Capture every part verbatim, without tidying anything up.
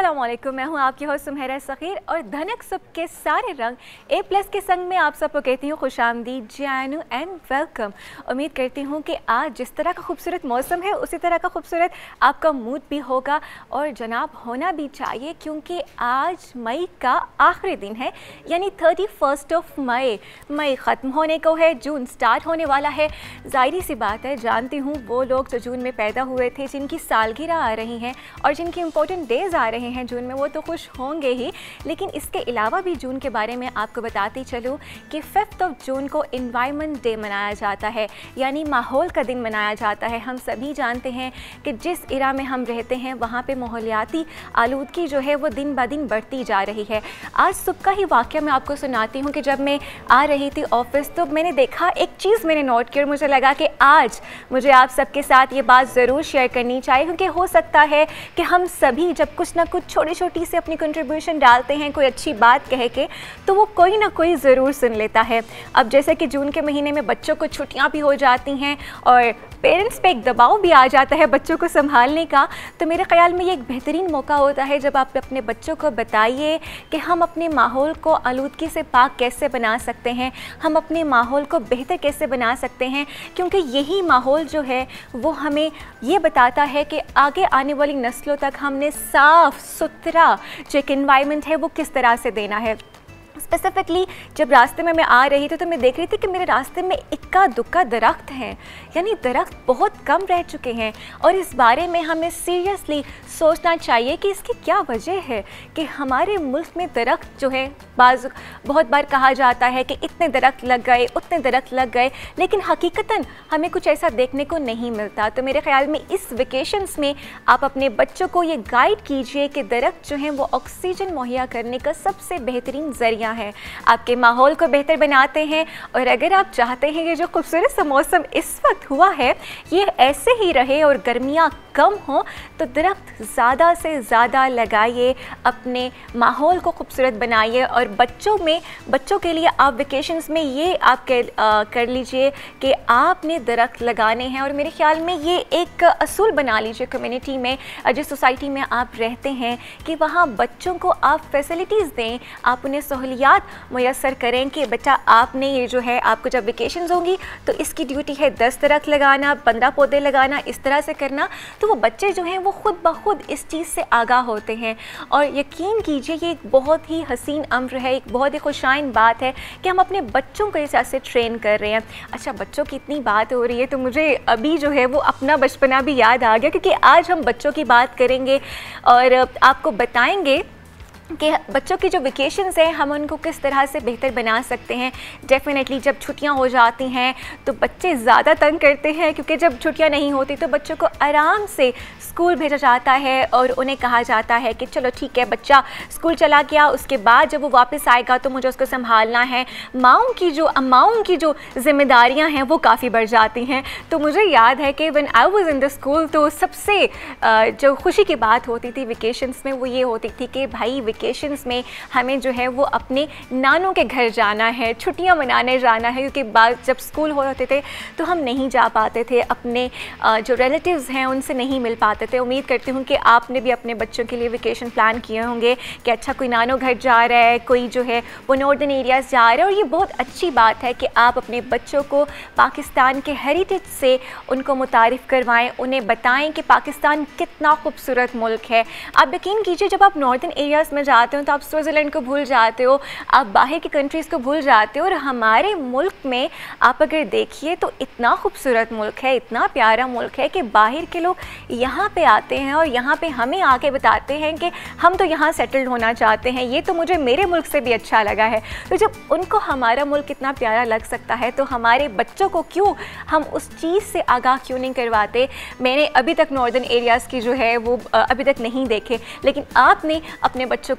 अस्सलामुअलैकुम, मैं हूं आपकी होस्ट सुमहरा सखीर और धनक सब के सारे रंग ए प्लस के संग में आप सबको कहती हूँ खुशामदीद, जानू एंड वेलकम। उम्मीद करती हूँ कि आज जिस तरह का खूबसूरत मौसम है उसी तरह का खूबसूरत आपका मूड भी होगा और जनाब होना भी चाहिए, क्योंकि आज मई का आखिरी दिन है, यानी थर्टी फर्स्ट ऑफ मई। मई ख़त्म होने को है, जून स्टार्ट होने वाला है। ज़ाहिर सी बात है, जानती हूँ वो लोग जो जून में पैदा हुए थे, जिनकी सालगिरह आ रही हैं और जिनकी इंपॉर्टेंट डेज़ आ रहे हैं जून में, वो तो खुश होंगे ही। लेकिन इसके अलावा भी जून के बारे में आपको बताती चलूँ कि फिफ्थ ऑफ जून को इन्वायरमेंट डे मनाया जाता है, यानी माहौल का दिन मनाया जाता है। हम सभी जानते हैं कि जिस इरा में हम रहते हैं वहाँ पे माहौलियाती आलूदगी जो है वो दिन ब दिन बढ़ती जा रही है। आज सुबह का ही वाक़या मैं आपको सुनाती हूँ कि जब मैं आ रही थी ऑफिस तो मैंने देखा, एक चीज़ मैंने नोट की और मुझे लगा कि आज मुझे आप सबके साथ ये बात ज़रूर शेयर करनी चाहिए, क्योंकि हो सकता है कि हम सभी जब कुछ ना कुछ छोटी छोटी से अपनी कंट्रीब्यूशन डालते हैं कोई अच्छी बात कह के, तो वो कोई ना कोई ज़रूर सुन लेता है। अब जैसे कि जून के महीने में बच्चों को छुट्टियां भी हो जाती हैं और पेरेंट्स पे एक दबाव भी आ जाता है बच्चों को संभालने का, तो मेरे ख़्याल में ये एक बेहतरीन मौका होता है जब आप अपने बच्चों को बताइए कि हम अपने माहौल को आलूदगी से पाक कैसे बना सकते हैं, हम अपने माहौल को बेहतर कैसे बना सकते हैं, क्योंकि यही माहौल जो है वो हमें ये बताता है कि आगे आने वाली नस्लों तक हमने साफ़ सुथरा जो एक एनवायरनमेंट है वो किस तरह से देना है। स्पेसिफिकली जब रास्ते में मैं आ रही थी तो मैं देख रही थी कि मेरे रास्ते में इक्का दुक्का दरख्त हैं, यानी दरख्त बहुत कम रह चुके हैं और इस बारे में हमें सीरियसली सोचना चाहिए कि इसकी क्या वजह है कि हमारे मुल्क में दरख्त जो है, बाज़ बहुत बार कहा जाता है कि इतने दरख्त लग गए, उतने दरख्त लग गए, लेकिन हकीकतन हमें कुछ ऐसा देखने को नहीं मिलता। तो मेरे ख़्याल में इस वेकेशंस में आप अपने बच्चों को ये गाइड कीजिए कि दरख्त जो हैं वो ऑक्सीजन मुहैया करने का सबसे बेहतरीन ज़रिया है, आपके माहौल को बेहतर बनाते हैं। और अगर आप चाहते हैं कि जो खूबसूरत सा मौसम इस वक्त हुआ है ये ऐसे ही रहे और गर्मियाँ कम हो, तो दरख्त ज़्यादा से ज़्यादा लगाइए, अपने माहौल को खूबसूरत बनाइए। और बच्चों में बच्चों के लिए आप वेकेशंस में ये आप कर, आ, कर लीजिए कि आपने दरख्त लगाने हैं। और मेरे ख्याल में ये एक असूल बना लीजिए कम्युनिटी में, जिस सोसाइटी में आप रहते हैं, कि वहाँ बच्चों को आप फैसिलिटीज़ दें, आप उन्हें सहूलियात मुयस्सर करें कि बच्चा आपने ये जो है, आपको जब वेकेशंस होंगी तो इसकी ड्यूटी है दस दरख्त लगाना, पंद्रह पौधे लगाना, इस तरह से करना। तो वो बच्चे जो हैं वो खुद ब खुद इस चीज़ से आगाह होते हैं। और यकीन कीजिए ये एक बहुत ही हसीन अम्र है, एक बहुत ही खुशाइन बात है कि हम अपने बच्चों को इस तरह से ट्रेन कर रहे हैं। अच्छा, बच्चों की इतनी बात हो रही है तो मुझे अभी जो है वो अपना बचपना भी याद आ गया, क्योंकि आज हम बच्चों की बात करेंगे और आपको बताएंगे कि बच्चों की जो वेकेशंस हैं हम उनको किस तरह से बेहतर बना सकते हैं। डेफिनेटली जब छुट्टियां हो जाती हैं तो बच्चे ज़्यादा तंग करते हैं, क्योंकि जब छुट्टियां नहीं होती तो बच्चों को आराम से स्कूल भेजा जाता है और उन्हें कहा जाता है कि चलो ठीक है, बच्चा स्कूल चला गया, उसके बाद जब वो वापस आएगा तो मुझे उसको संभालना है। माँओं की जो अम्माओं की जो जिम्मेदारियाँ हैं वो काफ़ी बढ़ जाती हैं। तो मुझे याद है कि when I was in the school तो सबसे जो खुशी की बात होती थी वेकेशंस में वो ये होती थी कि भाई वेकेशंस में हमें जो है वो अपने नानों के घर जाना है, छुट्टियां मनाने जाना है, क्योंकि बाद जब स्कूल हो होते थे तो हम नहीं जा पाते थे, अपने जो रिलेटिव्स हैं उनसे नहीं मिल पाते थे। उम्मीद करती हूँ कि आपने भी अपने बच्चों के लिए वेकेशन प्लान किए होंगे कि अच्छा कोई नानों घर जा रहा है, कोई जो है वो नॉर्दर्न एरियाज़ जा रहा है। और ये बहुत अच्छी बात है कि आप अपने बच्चों को पाकिस्तान के हेरिटेज से उनको मुतारिफ़ करवाएँ, उन्हें बताएँ कि पाकिस्तान कितना खूबसूरत मुल्क है। आप यकीन कीजिए जब आप नॉर्दर्न एरियाज़ में जाते हो तो आप स्विट्ज़रलैंड को भूल जाते हो, आप बाहर की कंट्रीज़ को भूल जाते हो। और हमारे मुल्क में आप अगर देखिए तो इतना खूबसूरत मुल्क है, इतना प्यारा मुल्क है कि बाहर के लोग यहाँ पे आते हैं और यहाँ पे हमें आके बताते हैं कि हम तो यहाँ सेटल्ड होना चाहते हैं, ये तो मुझे मेरे मुल्क से भी अच्छा लगा है। तो जब उनको हमारा मुल्क कितना प्यारा लग सकता है तो हमारे बच्चों को क्यों हम उस चीज़ से आगाह क्यों नहीं करवाते। मैंने अभी तक नॉर्दर्न एरियाज़ की जो है वो अभी तक नहीं देखे, लेकिन आपने अपने बच्चों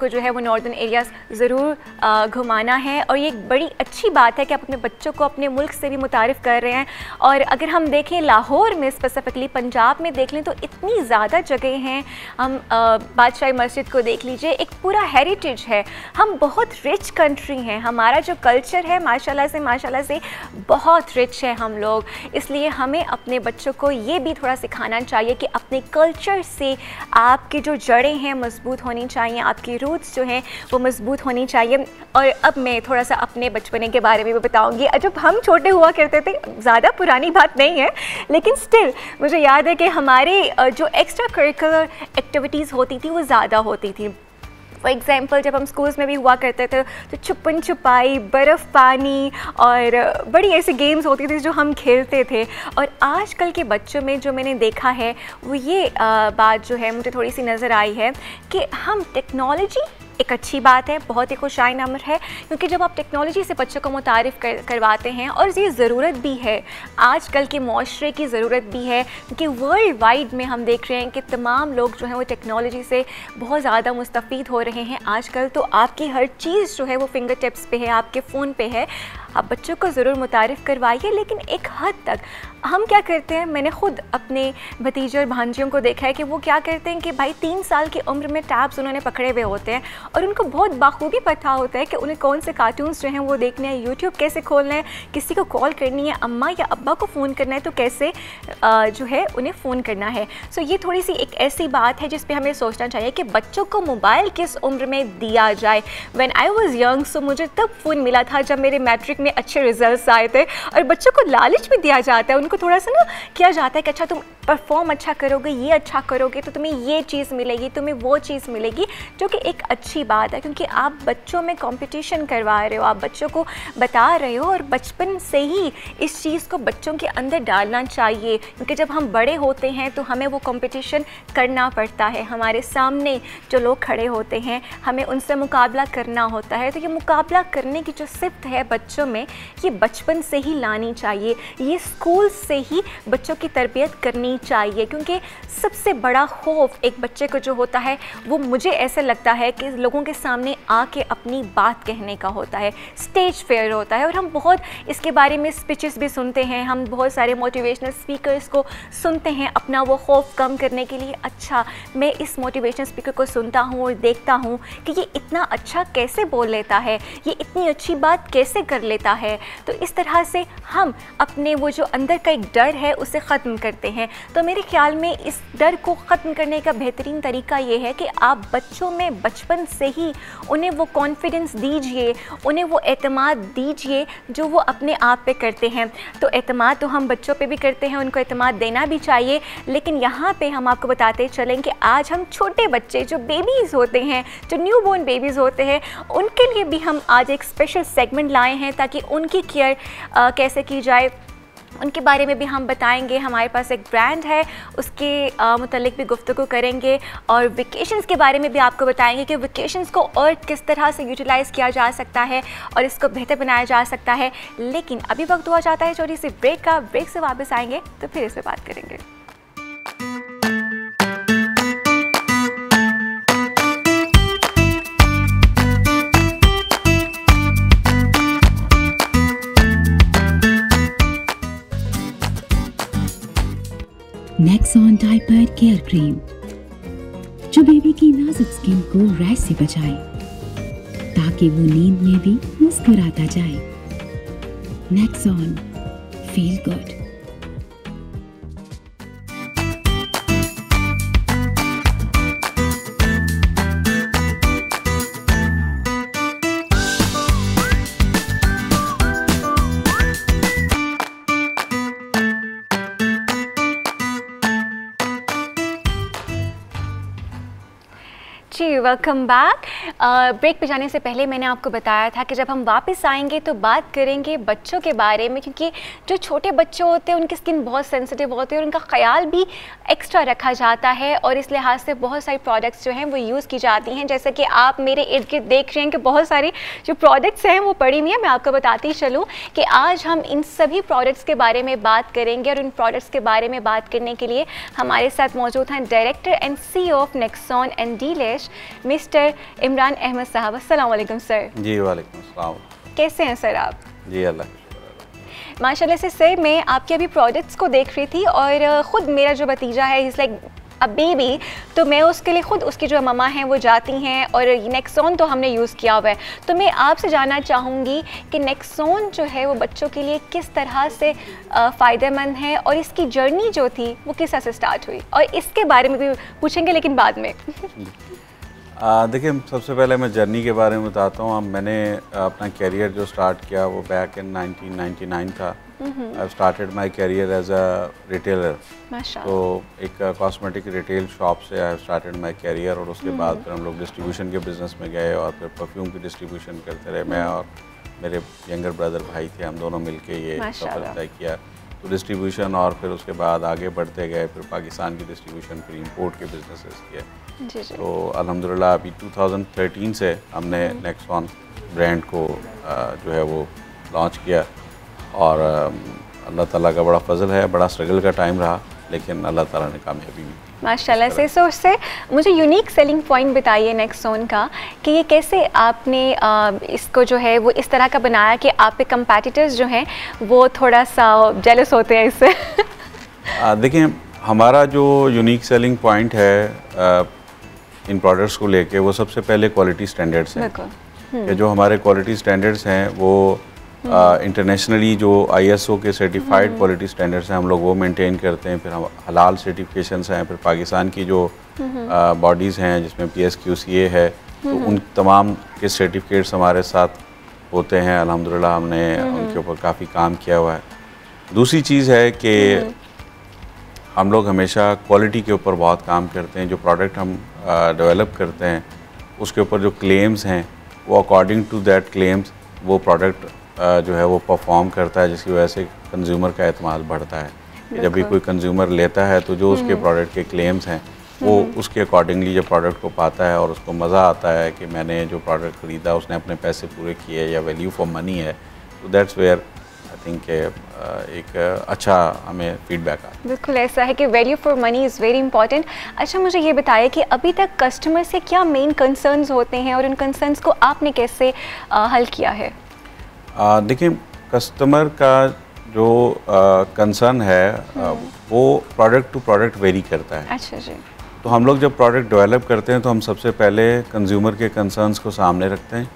को जो है वो नॉर्दर्न एरियाज़ ज़रूर घुमाना है। और ये एक बड़ी अच्छी बात है कि आप अपने बच्चों को अपने मुल्क से भी मुतारिफ़ कर रहे हैं। और अगर हम देखें लाहौर में स्पेसिफ़िकली, पंजाब में देख लें तो इतनी ज़्यादा जगह हैं। हम बादशाही मस्जिद को देख लीजिए, एक पूरा हेरिटेज है। हम बहुत रिच कंट्री हैं, हमारा जो कल्चर है माशाल्लाह से माशाल्लाह से बहुत रिच है हम लोग। इसलिए हमें अपने बच्चों को ये भी थोड़ा सिखाना चाहिए कि अपने कल्चर से आपकी जो जड़ें हैं मजबूत होनी चाहिए, आपकी रूट्स जो हैं वो मजबूत होनी चाहिए। और अब मैं थोड़ा सा अपने बचपने के बारे में भी बताऊंगी। जब हम छोटे हुआ करते थे, ज़्यादा पुरानी बात नहीं है लेकिन स्टिल मुझे याद है कि हमारे जो एक्स्ट्रा करिकुलर एक्टिविटीज़ होती थी वो ज़्यादा होती थी। फॉर एग्ज़ाम्पल जब हम स्कूल्स में भी हुआ करते थे तो छुपन छुपाई, बर्फ़ पानी और बड़ी ऐसी गेम्स होती थी जो हम खेलते थे। और आजकल के बच्चों में जो मैंने देखा है वो ये आ, बात जो है मुझे थोड़ी सी नज़र आई है कि हम टेक्नोलॉजी एक अच्छी बात है, बहुत ही खुशाइन अमर है, क्योंकि जब आप टेक्नोलॉजी से बच्चों को मुतारिफ़ कर, करवाते हैं और ये ज़रूरत भी है, आजकल के माशरे की ज़रूरत भी है, क्योंकि वर्ल्ड वाइड में हम देख रहे हैं कि तमाम लोग जो हैं वो टेक्नोलॉजी से बहुत ज़्यादा मुस्तफ़ीद हो रहे हैं। आजकल तो आपकी हर चीज़ जो है वो फिंगर टिप्स पे है, आपके फ़ोन पे है। आप बच्चों को ज़रूर मुतारिफ़ करवाइए, लेकिन एक हद तक हम क्या करते हैं, मैंने ख़ुद अपने भतीजे और भांजियों को देखा है कि वो क्या करते हैं कि भाई तीन साल की उम्र में टैब्स उन्होंने पकड़े हुए होते हैं और उनको बहुत बाखूबी पता होता है कि उन्हें कौन से कार्टून्स जो हैं वो देखने हैं, यूट्यूब कैसे खोलना है, किसी को कॉल करनी है, अम्मा या अब्बा को फ़ोन करना है तो कैसे आ, जो है उन्हें फ़ोन करना है। सो ये थोड़ी सी एक ऐसी बात है जिस पर हमें सोचना चाहिए कि बच्चों को मोबाइल किस उम्र में दिया जाए। When I was young, so मुझे तब फ़ोन मिला था जब मेरे मैट्रिक में अच्छे रिजल्ट्स आए थे। और बच्चों को लालच भी दिया जाता है, उनको थोड़ा सा ना किया जाता है कि अच्छा तुम परफॉर्म अच्छा करोगे, ये अच्छा करोगे तो तुम्हें ये चीज़ मिलेगी, तुम्हें वो चीज़ मिलेगी, जो कि एक अच्छी बात है क्योंकि आप बच्चों में कंपटीशन करवा रहे हो, आप बच्चों को बता रहे हो। और बचपन से ही इस चीज़ को बच्चों के अंदर डालना चाहिए, क्योंकि जब हम बड़े होते हैं तो हमें वो कंपटीशन करना पड़ता है। हमारे सामने जो लोग खड़े होते हैं हमें उनसे मुकाबला करना होता है। तो ये मुकाबला करने की जो सिफ्त है बच्चों में, ये बचपन से ही लानी चाहिए, ये स्कूल से ही बच्चों की तरबियत करनी चाहिए। क्योंकि सबसे बड़ा खौफ एक बच्चे को जो होता है वो मुझे ऐसा लगता है कि लोगों के सामने आके अपनी बात कहने का होता है, स्टेज फेयर होता है। और हम बहुत इसके बारे में स्पीचेस भी सुनते हैं, हम बहुत सारे मोटिवेशनल स्पीकर्स को सुनते हैं अपना वो खौफ कम करने के लिए। अच्छा, मैं इस मोटिवेशनल स्पीकर को सुनता हूँ और देखता हूँ कि ये इतना अच्छा कैसे बोल लेता है, ये इतनी अच्छी बात कैसे कर लेता है। तो इस तरह से हम अपने वो जो अंदर का एक डर है उसे ख़त्म करते हैं। तो मेरे ख़्याल में इस डर को ख़त्म करने का बेहतरीन तरीका ये है कि आप बच्चों में बचपन से ही उन्हें वो कॉन्फिडेंस दीजिए, उन्हें वो एतमाद दीजिए जो वो अपने आप पे करते हैं। तो एतमाद तो हम बच्चों पे भी करते हैं, उनको एतमाद देना भी चाहिए। लेकिन यहाँ पे हम आपको बताते चलें कि आज हम छोटे बच्चे जो बेबीज़ होते हैं, जो न्यू बोर्न बेबीज़ होते हैं, उनके लिए भी हम आज एक स्पेशल सेगमेंट लाए हैं ताकि उनकी केयर कैसे की जाए उनके बारे में भी हम बताएंगे। हमारे पास एक ब्रांड है, उसके मुतालिक भी गुफ्तगू करेंगे और वेकेशंस के बारे में भी आपको बताएंगे कि वेकेशंस को और किस तरह से यूटिलाइज़ किया जा सकता है और इसको बेहतर बनाया जा सकता है। लेकिन अभी वक्त हुआ जाता है छोटी सी ब्रेक का। ब्रेक से वापस आएंगे तो फिर इस पर बात करेंगे। नेक्सॉन डायपर केयर क्रीम जो बेबी की नाजुक स्किन को रैश से बचाए ताकि वो नींद में भी मुस्कुराता जाए। Nexon, feel good. जी, वेलकम बैक। ब्रेक पे जाने से पहले मैंने आपको बताया था कि जब हम वापस आएंगे तो बात करेंगे बच्चों के बारे में, क्योंकि जो छोटे बच्चे होते हैं उनकी स्किन बहुत सेंसिटिव होती है और उनका ख्याल भी एक्स्ट्रा रखा जाता है और इस लिहाज से बहुत सारी प्रोडक्ट्स जो हैं वो यूज़ की जाती हैं। जैसे कि आप मेरे इर्द गिर्द देख रहे हैं कि बहुत सारी जो प्रोडक्ट्स हैं वो पड़ी हुई हैं। मैं आपको बताती चलूँ कि आज हम इन सभी प्रोडक्ट्स के बारे में बात करेंगे और इन प्रोडक्ट्स के बारे में बात करने के लिए हमारे साथ मौजूद हैं director and C E O of Nexon and Delash mister Imran Ahmad Sahab. अस्सलाम वालेकुम सर। जी वालेकुम अस्सलाम। कैसे हैं सर आप? जी अल्लाह माशाल्लाह से सर, मैं आपके अभी प्रोडक्ट्स को देख रही थी और ख़ुद मेरा जो भतीजा है इज़ लाइक अ बेबी, तो मैं उसके लिए ख़ुद उसकी जो ममा हैं वो जाती हैं और नेक्सॉन तो हमने यूज़ किया हुआ है। तो मैं आपसे जानना चाहूँगी कि नेक्सॉन जो है वो बच्चों के लिए किस तरह से फ़ायदेमंद है और इसकी जर्नी जो थी वो किस तरह से स्टार्ट हुई, और इसके बारे में भी पूछेंगे लेकिन बाद में। देखिए, सबसे पहले मैं जर्नी के बारे में बताता हूँ। मैंने अपना कैरियर जो स्टार्ट किया वो back in nineteen ninety nine था। I started my career as a retailer. तो एक कॉस्मेटिक रिटेल शॉप से आई स्टार्टेड माय कैरियर, और उसके बाद फिर हम लोग डिस्ट्रीब्यूशन के बिज़नेस में गए और फिर परफ्यूम की डिस्ट्रीब्यूशन करते रहे। मैं और मेरे यंगर ब्रदर भाई थे, हम दोनों मिलके ये सफर तय किया। तो डिस्ट्रीब्यूशन और फिर उसके बाद आगे बढ़ते गए, फिर पाकिस्तान की डिस्ट्रीब्यूशन, फिर इंपोर्ट के बिजनेसेस किए। जी जी। तो अल्हम्दुलिल्लाह अभी टू थाउजेंड थर्टीन से हमने नेक्सॉन ब्रांड को जो है वो लॉन्च किया, और अल्लाह ताला का बड़ा फजल है। बड़ा स्ट्रगल का टाइम रहा, लेकिन अल्लाह ताला ने कामयाबी दी माशाल्लाह से। सो उससे मुझे यूनिक सेलिंग पॉइंट बताइए नेक्सॉन का, कि ये कैसे आपने आ, इसको जो है वो इस तरह का बनाया कि आप पे कंपेटिटर्स जो हैं वो थोड़ा सा जेलस होते हैं इससे। देखिए, हमारा जो यूनिक सेलिंग पॉइंट है आ, इन प्रोडक्ट्स को लेके, वो सबसे पहले क्वालिटी स्टैंडर्ड्स हैं। कि जो हमारे क्वालिटी स्टैंडर्ड्स हैं वो इंटरनेशनली जो आईएसओ के सर्टिफाइड क्वालिटी स्टैंडर्ड्स हैं, हम लोग वो मेंटेन करते हैं। फिर हम हलाल सर्टिफिकेशंस हैं, फिर पाकिस्तान की जो बॉडीज़ हैं जिसमें पीएसक्यूसीए है, तो उन तमाम के सर्टिफिकेट्स हमारे साथ होते हैं। अल्हम्दुलिल्लाह हमने उनके ऊपर काफ़ी काम किया हुआ है। दूसरी चीज़ है कि हम लोग हमेशा क्वालिटी के ऊपर बहुत काम करते हैं। जो प्रोडक्ट हम डेवलप करते हैं उसके ऊपर जो क्लेम्स हैं वो अकॉर्डिंग टू दैट क्लेम्स वो प्रोडक्ट जो है वो परफॉर्म करता है, जिसकी वजह से कंज्यूमर का एतमाद बढ़ता है। जब भी कोई कंज्यूमर लेता है तो जो उसके प्रोडक्ट के क्लेम्स हैं वो उसके अकॉर्डिंगली जब प्रोडक्ट को पाता है और उसको मज़ा आता है कि मैंने जो प्रोडक्ट ख़रीदा उसने अपने पैसे पूरे किए या वैल्यू फॉर मनी है, तो दैट्स वेयर आई थिंक एक अच्छा हमें फीडबैक आता है। बिल्कुल ऐसा है कि value for money is very important. अच्छा, मुझे ये बताइए कि अभी तक कस्टमर से क्या मेन कंसर्न्स होते हैं और उन कंसर्न्स को आपने कैसे आ, हल किया है? देखिए, कस्टमर का जो कंसर्न है आ, वो प्रोडक्ट टू प्रोडक्ट वेरी करता है। अच्छा जी। तो हम लोग जब प्रोडक्ट डेवलप करते हैं तो हम सबसे पहले कंज्यूमर के कंसर्न्स को सामने रखते हैं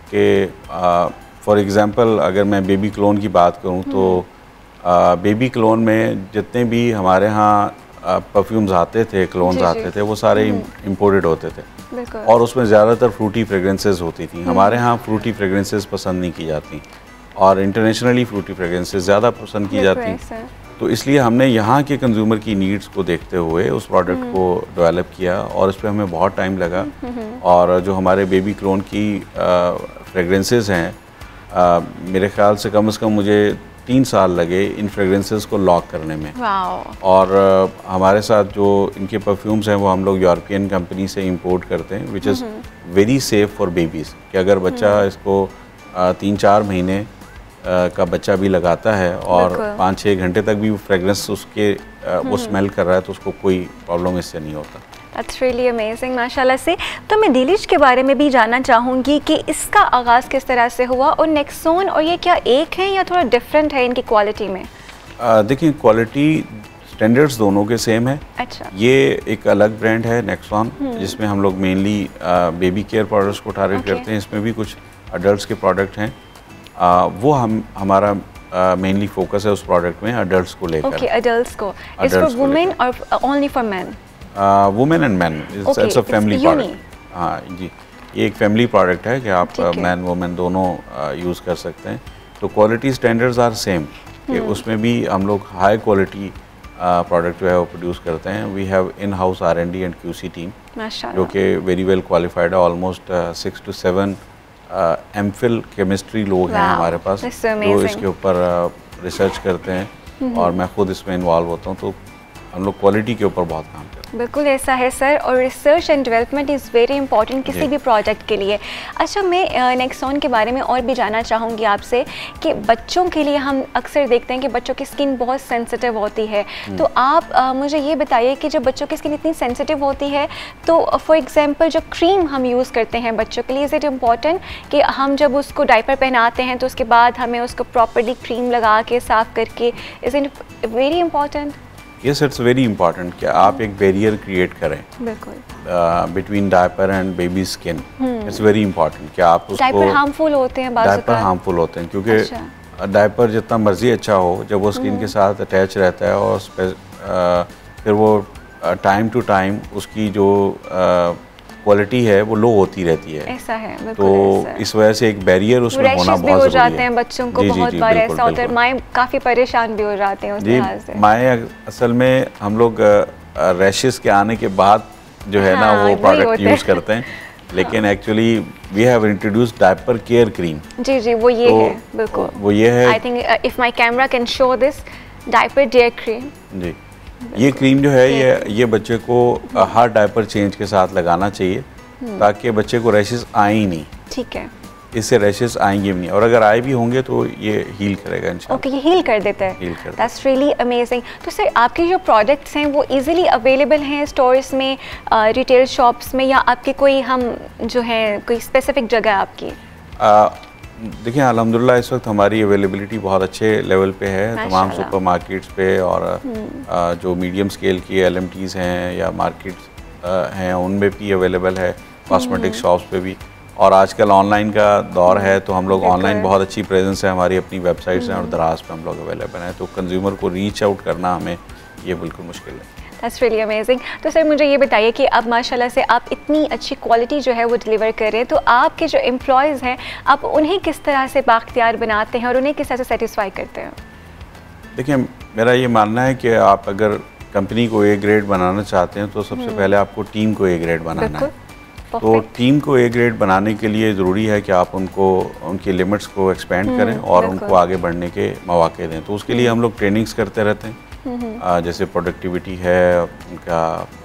कि फॉर एग्ज़ाम्पल अगर मैं बेबी क्लोन की बात करूं तो आ, बेबी क्लोन में जितने भी हमारे यहाँ परफ्यूम्स आते थे, क्लोन्स आते थे, वो सारे इम्पोर्टेड होते थे और उसमें ज़्यादातर फ्रूटी फ्रेगरेंसेस होती थी। हमारे यहाँ फ्रूटी फ्रेगरेंसेस पसंद नहीं की जाती और इंटरनेशनली फ्रूटी फ्रेगरेंसेस ज़्यादा पसंद की जाती। तो इसलिए हमने यहाँ के कंज्यूमर की नीड्स को देखते हुए उस प्रोडक्ट को डेवलप किया और इस पर हमें बहुत टाइम लगा। और जो हमारे बेबी क्लोन की फ्रेगरेंसेस हैं, आ, मेरे ख्याल से कम से कम मुझे तीन साल लगे इन फ्रेगरेंसेस को लॉक करने में। और आ, हमारे साथ जो इनके परफ्यूम्स हैं वो हम लोग यूरोपियन कंपनी से इंपोर्ट करते हैं, which is very safe for babies. कि अगर बच्चा इसको आ, तीन चार महीने आ, का बच्चा भी लगाता है और पाँच छः घंटे तक भी वो फ्रेगरेंस उसके आ, वो स्मेल कर रहा है तो उसको कोई प्रॉब्लम इससे नहीं होता। That's really amazing, माशाल्लाह से। तो मैं डिलिश के बारे में भी जानना चाहूँगी कि इसका आगाज़ किस तरह से हुआ और नेक्सॉन और ये क्या एक है या थोड़ा डिफरेंट है इनकी क्वालिटी में? देखिए, क्वालिटी स्टैंडर्ड्स दोनों के सेम है। अच्छा। ये एक अलग ब्रांड है नेक्सॉन, जिसमें हम लोग मेनली बेबी केयर प्रोडक्ट्स को टारगेट okay. करते हैं। इसमें भी कुछ अडल्ट के प्रोडक्ट हैं, आ, वो हम हमारा मेनली फोकस है उस प्रोडक्ट में अडल्ट को लेकर। ओके, अडल्ट को। इज फॉर वुमेन और only for men? Women and man, it's a family product. हाँ जी, ये एक फैमिली प्रोडक्ट है कि आप मैन वुमेन दोनों यूज़ कर सकते हैं। तो क्वालिटी स्टैंडर्ड्स आर सेम, कि उसमें भी हम लोग हाई क्वालिटी प्रोडक्ट जो है वो प्रोड्यूस करते हैं। We have in house R and D and Q C team जो कि वेरी वेल क्वालिफाइड है। Almost six to seven M phil chemistry लोग हैं हमारे पास जो इसके ऊपर रिसर्च करते हैं और मैं खुद इसमें इन्वॉल्व होता हूँ। तो हम लोग क्वालिटी के ऊपर बहुत काम करते हैं। बिल्कुल ऐसा है सर, और research and development is very important किसी भी प्रोजेक्ट के लिए। अच्छा, मैं नेक्सॉन के बारे में और भी जानना चाहूँगी आपसे कि बच्चों के लिए हम अक्सर देखते हैं कि बच्चों की स्किन बहुत सेंसिटिव होती है, तो आप आ, मुझे ये बताइए कि जब बच्चों की स्किन इतनी सेंसिटिव होती है तो फॉर एग्जांपल जो क्रीम हम यूज़ करते हैं बच्चों के लिए, इज़ इट इम्पॉर्टेंट कि हम जब उसको डायपर पहनाते हैं तो उसके बाद हमें उसको प्रॉपर्ली क्रीम लगा के साफ़ करके, is it very important? Yes, it's very important कि आप एक बैरियर क्रिएट करें between diaper and baby skin. It's very important कि आप उसको, डायपर हार्मफुल होते हैं, डायपर हार्मफुल होते हैं क्योंकि अच्छा। डायपर जितना मर्जी अच्छा हो, जब वो स्किन के साथ अटैच रहता है और आ, फिर वो टाइम टू टाइम उसकी जो क्वालिटी है वो लो होती रहती है। ऐसा है, तो ऐसा है। इस वजह से एक बैरियर उसमें होना बहुत ज़रूरी है। हो जाते हैं बच्चों को, बहुत बार ऐसा होता है, माएँ काफ़ी परेशान भी हो जाते हैं उस लिहाज से। माएँ असल में हम लोग रैशेस के आने के बाद जो है ना वो प्रोडक्ट यूज़ करते हैं, लेकिन actually we have introduced diaper care cream. जी जी, वो ये है, बिल्कुल वो ये है। I think if my camera can show this diaper care cream. जी, ये क्रीम जो है ये ये बच्चे को हर डायपर चेंज के साथ लगाना चाहिए ताकि बच्चे को रैशेस आए ही नहीं। ठीक है, इससे रैशेस आएंगे भी नहीं, और अगर आए भी होंगे तो ये हील करेगा इंशाल्लाह। ओके, ये हील कर देता है। हील कर दैट्स रियली अमेजिंग। तो सर आपके जो प्रोडक्ट्स हैं वो इजीली अवेलेबल हैं स्टोर्स में, रिटेल शॉप्स में, या आपके कोई हम जो है कोई स्पेसिफिक जगह आपकी? देखिए अल्हम्दुलिल्लाह इस वक्त हमारी अवेलेबिलिटी बहुत अच्छे लेवल पे है तमाम सुपर मार्केट्स पे, और आ, जो मीडियम स्केल की एल एम टीज़ हैं या मार्केट्स हैं उनमें भी अवेलेबल है, कॉस्मेटिक शॉप्स पे भी, और आजकल ऑनलाइन का दौर है तो हम लोग ऑनलाइन बहुत अच्छी प्रेजेंस है, हमारी अपनी वेबसाइट्स हैं और दराज पे हम लोग अवेलेबल हैं, तो कंज्यूमर को रीच आउट करना हमें ये बिल्कुल मुश्किल है। That's really amazing. तो सर मुझे ये बताइए कि अब माशाल्लाह से आप इतनी अच्छी क्वालिटी जो है वो डिलीवर कर रहे हैं, तो आपके जो एम्प्लॉयज़ हैं आप उन्हें किस तरह से बाख्तियार बनाते हैं और उन्हें किस तरह से सेटिस्फाई करते हैं? देखिए मेरा ये मानना है कि आप अगर कंपनी को ए ग्रेड बनाना चाहते हैं तो सबसे पहले आपको टीम को ए ग्रेड बनाना है। तो टीम को ए ग्रेड बनाने के लिए ज़रूरी है कि आप उनको उनकी लिमिट्स को एक्सपेंड करें और उनको आगे बढ़ने के मौके दें। तो उसके लिए हम लोग ट्रेनिंग्स करते रहते हैं, आ, जैसे प्रोडक्टिविटी है, उनका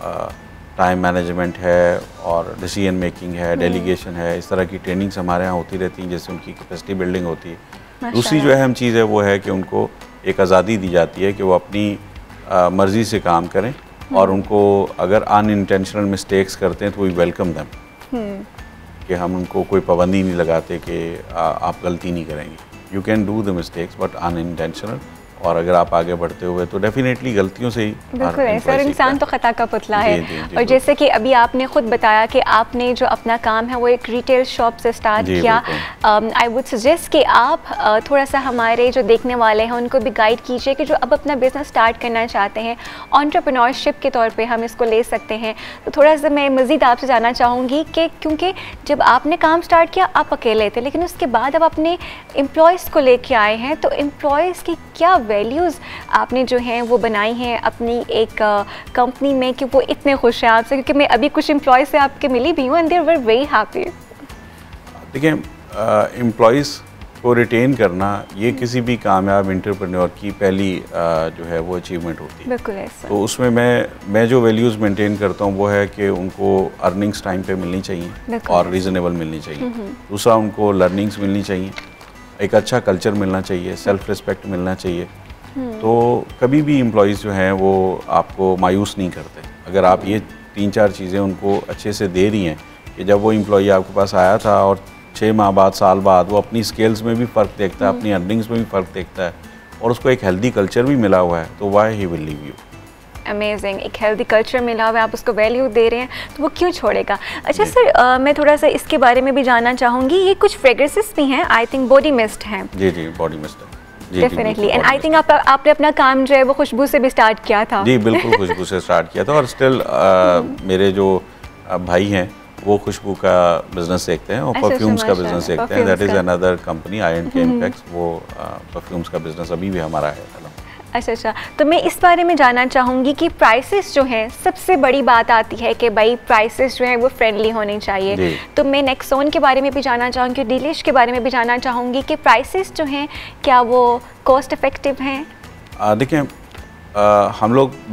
टाइम मैनेजमेंट है, और डिसीजन मेकिंग है, डेलीगेशन है, इस तरह की ट्रेनिंग्स हमारे यहाँ होती रहती हैं, जैसे उनकी कैपेसिटी बिल्डिंग होती है। दूसरी जो अहम चीज़ है वो है कि उनको एक आज़ादी दी जाती है कि वो अपनी आ, मर्ज़ी से काम करें, और उनको अगर अनइंटेंशनल मिस्टेक्स करते हैं तो वी वेलकम देम, कि हम उनको कोई पाबंदी नहीं लगाते कि आ, आप गलती नहीं करेंगे। You can do the mistakes but unintentional, और अगर आप आगे बढ़ते हुए तो डेफिनेटली गलतियों से ही बिल्कुल है सर, इंसान तो खता का पुतला है। जी, जी, जी, और जैसे कि अभी आपने खुद बताया कि आपने जो अपना काम है वो एक रिटेल शॉप से स्टार्ट किया, आई वुड सजेस्ट कि आप uh, थोड़ा सा हमारे जो देखने वाले हैं उनको भी गाइड कीजिए कि जो अब अपना बिजनेस स्टार्ट करना चाहते हैं, एंटरप्रेन्योरशिप के तौर पे हम इसको ले सकते हैं। तो थोड़ा सा मैं मज़ीद आपसे जानना चाहूँगी कि क्योंकि जब आपने काम स्टार्ट किया आप अकेले थे, लेकिन उसके बाद अब अपने एम्प्लॉयज़ को लेके आए हैं, तो एम्प्लॉयज़ की क्या वैल्यूज़ आपने जो हैं वो बनाई हैं अपनी एक कंपनी uh, में कि वो इतने खुश हैं आपसे? क्योंकि मैं अभी कुछ एम्प्लॉयज़ से आपके मिली भी हूँ and they were very happy. देखिए एम्प्लॉयज़ को रिटेन करना ये किसी भी कामयाब एंटरप्रेन्योर की पहली uh, जो है वो अचीवमेंट होती है। बिल्कुल ऐसा। तो उसमें मैं मैं जो वैल्यूज़ मेंटेन करता हूँ वो है कि उनको अर्निंग्स टाइम पे मिलनी चाहिए और रीज़नेबल मिलनी चाहिए। दूसरा, उनको लर्निंग्स मिलनी चाहिए, एक अच्छा कल्चर मिलना चाहिए, सेल्फ रिस्पेक्ट मिलना चाहिए। तो कभी भी एम्प्लॉयज़ जो हैं वो आपको मायूस नहीं करते अगर आप ये तीन चार चीज़ें उनको अच्छे से दे रही हैं, कि जब वो एम्प्लॉई आपके पास आया था और छः माह बाद, साल बाद वो अपनी स्किल्स में भी फ़र्क देखता है, अपनी अर्निंग्स में भी फ़र्क देखता है, और उसको एक हेल्दी कल्चर भी मिला हुआ है, तो why he will leave you. Amazing, एक हेल्दी कल्चर मिला हुआ है, आप उसको वैल्यू दे रहे हैं तो वो क्यों छोड़ेगा। अच्छा सर, आ, मैं थोड़ा सा इसके बारे में भी जानना चाहूँगी, ये कुछ फ्रेग्रेंसेस भी हैं, आई थिंक बॉडी मिस्ट हैं। जी जी, बॉडी मिस्ट है डेफिनेटली, एंड आई थिंक आप आपने अपना काम जो है वो खुशबू से भी स्टार्ट किया था। जी बिल्कुल, खुशबू से स्टार्ट किया था, और स्टिल मेरे जो भाई हैं वो खुशबू का बिजनेस देखते हैं और परफ्यूम्स का बिजनेस देखते हैं। That is another company, I and K impacts, वो परफ्यूम्स का बिजनेस अभी भी हमारा है। अच्छा अच्छा, तो मैं इस बारे में जानना चाहूँगी कि प्राइसेस जो हैं, सबसे बड़ी बात आती है कि भाई प्राइसेस जो हैं वो फ्रेंडली होने चाहिए। तो मैं नेक्सॉन के बारे में भी जानना चाहूँगी, डिलिश के बारे में भी जानना चाहूँगी कि प्राइसेस जो हैं क्या वो कॉस्ट इफेक्टिव हैं? देखिए हम लोग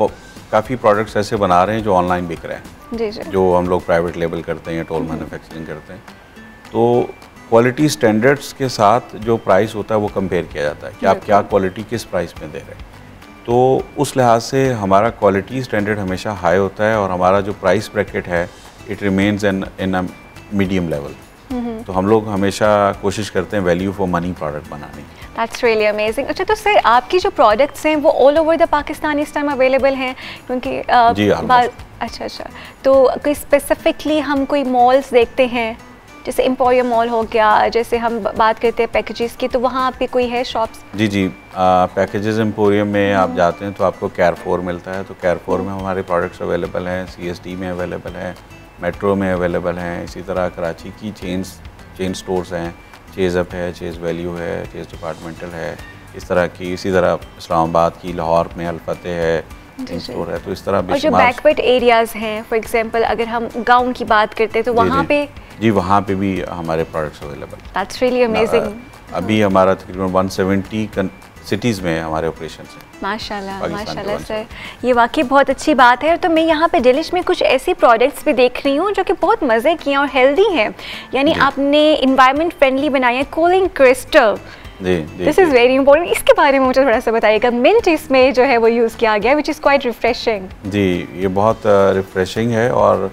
काफ़ी प्रोडक्ट्स ऐसे बना रहे हैं जो ऑनलाइन बिक रहे हैं, जी जी, जो हम लोग प्राइवेट लेबल करते हैं या टोल मैन्युफैक्चरिंग करते हैं। तो क्वालिटी स्टैंडर्ड्स के साथ जो प्राइस होता है वो कंपेयर किया जाता है कि आप क्या क्वालिटी किस प्राइस में दे रहे हैं। तो उस लिहाज से हमारा क्वालिटी स्टैंडर्ड हमेशा हाई होता है और हमारा जो प्राइस ब्रैकेट है it remains in in a medium level. तो हम लोग हमेशा कोशिश करते हैं वैल्यू फॉर मनी प्रोडक्ट बनाने की। That's really amazing. अच्छा, तो सर आपकी जो प्रोडक्ट्स हैं वो ऑल ओवर द पाकिस्तान इस टाइम अवेलेबल हैं? क्योंकि uh, जी अच्छा अच्छा, तो कोई स्पेसिफिकली हम कोई मॉल्स देखते हैं, जैसे एम्पोरियम मॉल हो गया, जैसे हम बात करते हैं पैकेजेस की, तो वहाँ पे कोई है शॉप्स? जी जी, पैकेजेस एम्पोरियम में आप जाते हैं तो आपको कैरफोर मिलता है, तो कैरफोर में हमारे प्रोडक्ट्स अवेलेबल हैं, सीएसडी में अवेलेबल है, मेट्रो में अवेलेबल हैं। इसी तरह कराची की चेन्स चेन स्टोर्स हैं, चेज़ अप है, चेज़ वैल्यू है, चेज़ डिपार्टमेंटल है, इस तरह की। इसी तरह इस्लामाबाद की लाहौर में अलफतेह है, स्टोर है। तो इस तरह और जो बैकवर्ड एरियाज़ हैं, फॉर एग्जांपल अगर हम गांव की बात करते हैं तो वहाँ पे जी वहाँ पे भी हमारे products available. That's really amazing. अभी हमारा तकरीबन एक सौ सत्तर सिटीज़ में हमारे ऑपरेशन हैं। माशाल्लाह माशाल्लाह सर, ये वाकई बहुत अच्छी बात है। तो मैं यहाँ पे डिलिश में कुछ ऐसी प्रोडक्ट्स भी देख रही हूँ जो कि बहुत मज़े की हैं और हेल्दी हैं, यानी आपने इन्वायरमेंट फ्रेंडली बनाई है कूलिंग क्रिस्टल। जी, दिस इज़ वेरी इंपॉर्टेंट। इसके बारे में मुझे थोड़ा सा बताइएगा। मिंट इसमें जो है वो यूज़ किया गया है, विच इज़ क्वाइट रिफ्रेशिंग। जी, ये बहुत रिफ्रेशिंग है और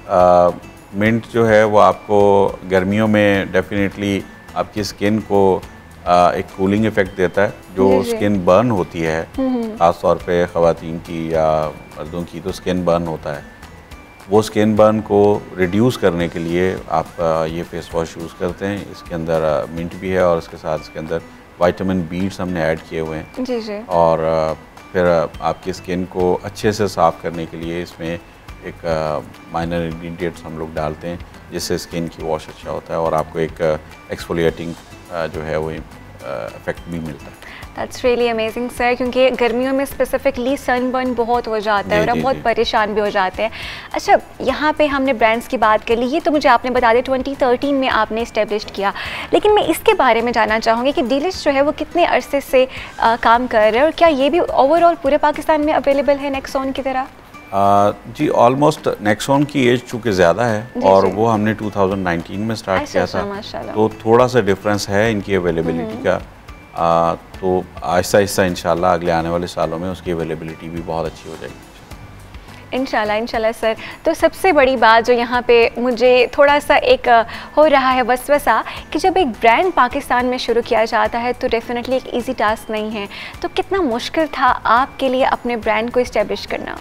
मिंट जो है वो आपको गर्मियों में डेफिनेटली आपकी स्किन को आ, एक कूलिंग इफ़ेक्ट देता है। जो स्किन बर्न होती है ख़ास तौर पे ख़वातीन की या मर्दों की, तो स्किन बर्न होता है, वो स्किन बर्न को रिड्यूस करने के लिए आप आ, ये फेस वॉश यूज़ करते हैं। इसके अंदर मिंट भी है और इसके साथ इसके अंदर विटामिन बीट्स हमने ऐड किए हुए हैं। जी जी। और आ, फिर आपकी स्किन को अच्छे से साफ़ करने के लिए इसमें एक माइनर इंग्रेडिएंट्स हम लोग डालते हैं जिससे स्किन की वॉश अच्छा होता है और आपको एक एक्सफोलिएटिंग जो है वो इफेक्ट भी मिलता है। दैट्स रियली अमेजिंग सर, क्योंकि गर्मियों में स्पेसिफिकली सनबर्न बहुत हो जाता है और हम बहुत परेशान भी हो जाते हैं। अच्छा, यहाँ पे हमने ब्रांड्स की बात कर ली, ये तो मुझे आपने बता दिया ट्वेंटी थर्टीन में आपने इस्टेब्लिश किया, लेकिन मैं इसके बारे में जानना चाहूँगी कि डिलिश जो है वो कितने अरसे से आ, काम कर रहे हैं और क्या ये भी ओवरऑल पूरे पाकिस्तान में अवेलेबल है नेक्सॉन की तरह? Uh, जी ऑलमोस्ट नेक्सॉन की एज चूँकि ज़्यादा है और वो हमने टू थाउजेंड नाइनटीन में स्टार्ट किया था, तो थोड़ा सा डिफरेंस है इनकी अवेलेबिलिटी का। uh, तो आहिस्ता आहिस्ता इंशाल्लाह अगले आने वाले सालों में उसकी अवेलेबिलिटी भी बहुत अच्छी हो जाएगी इंशाल्लाह इंशाल्लाह सर। तो सबसे बड़ी बात जो यहाँ पे मुझे थोड़ा सा एक हो रहा है वसवसा कि जब एक ब्रांड पाकिस्तान में शुरू किया जाता है तो डेफिनेटली एक इजी टास्क नहीं है, तो कितना मुश्किल था आपके लिए अपने ब्रांड को इस्टेब्लिश करना?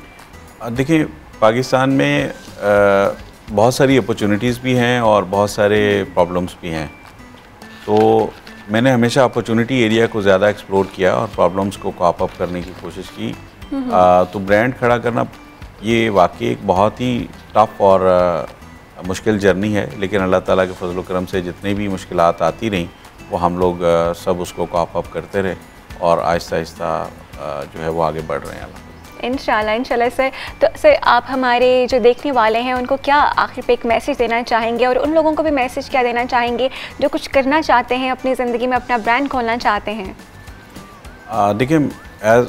देखिए, पाकिस्तान में आ, बहुत सारी अपॉर्चुनिटीज़ भी हैं और बहुत सारे प्रॉब्लम्स भी हैं। तो मैंने हमेशा अपॉर्चुनिटी एरिया को ज़्यादा एक्सप्लोर किया और प्रॉब्लम्स को कॉप अप करने की कोशिश की। आ, तो ब्रांड खड़ा करना ये वाकई एक बहुत ही टफ और आ, मुश्किल जर्नी है, लेकिन अल्लाह ताला के फजल करम से जितनी भी मुश्किलात आती रहीं वो हम लोग आ, सब उसको कॉप अप करते रहे और आहिस्ता आहिस्ता जो है वो आगे बढ़ रहे हैं। इंशाल्लाह इंशाल्लाह सर। तो सर आप हमारे जो देखने वाले हैं उनको क्या आखिर पे एक मैसेज देना चाहेंगे और उन लोगों को भी मैसेज क्या देना चाहेंगे जो कुछ करना चाहते हैं अपनी ज़िंदगी में, अपना ब्रांड खोलना चाहते हैं? देखिए, एज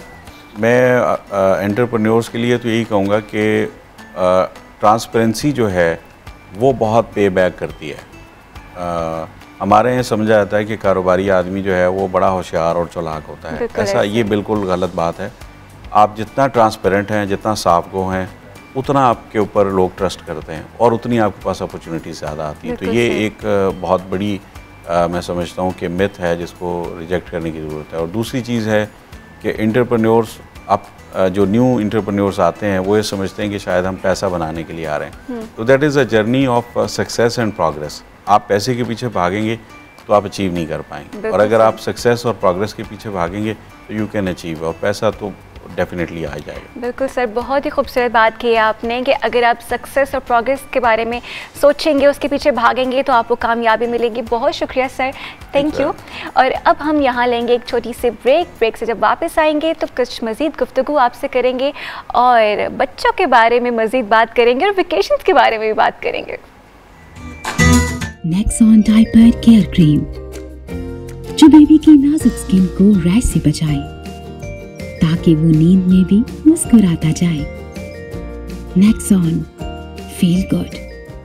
मैं एंटरप्रेन्योर्स के लिए तो यही कहूँगा कि ट्रांसपेरेंसी जो है वो बहुत पे बैक करती है। आ, हमारे यहाँ समझा जाता है कि कारोबारी आदमी जो है वो बड़ा होशियार और चालाक होता है, ऐसा ये बिल्कुल गलत बात है। आप जितना ट्रांसपेरेंट हैं, जितना साफ गो हैं, उतना आपके ऊपर लोग ट्रस्ट करते हैं और उतनी आपके पास अपॉर्चुनिटी ज़्यादा आती है। तो ये एक बहुत बड़ी आ, मैं समझता हूँ कि मिथ है जिसको रिजेक्ट करने की ज़रूरत है। और दूसरी चीज़ है कि एंटरप्रेन्योर्स, आप जो न्यू एंटरप्रेन्योर्स आते हैं वो ये समझते हैं कि शायद हम पैसा बनाने के लिए आ रहे हैं। तो that is a journey of success and progress. आप पैसे के पीछे भागेंगे तो आप अचीव नहीं कर पाएंगे, और अगर आप सक्सेस और प्रोग्रेस के पीछे भागेंगे तो यू कैन अचीव, और पैसा तो डेफिनेटली आ जाएगा। बिल्कुल सर, बहुत ही खूबसूरत बात की है आपने कि अगर आप सक्सेस और प्रोग्रेस के बारे में सोचेंगे, उसके पीछे भागेंगे तो आपको कामयाबी मिलेगी। बहुत शुक्रिया सर, थैंक यू। और अब हम यहाँ लेंगे एक छोटी सी ब्रेक। ब्रेक से जब वापस आएंगे तो कुछ मज़ीद गुफ्तगू आपसे करेंगे और बच्चों के बारे में मज़ीद बात करेंगे और वेकेशंस के बारे में भी बात करेंगे। नेक्सॉन डायपर केयर क्रीम जो बेबी की नाजुक स्किन को रैश से बचाए ताकि वो नींद में भी मुस्कुराता जाए। Nexon, feel good.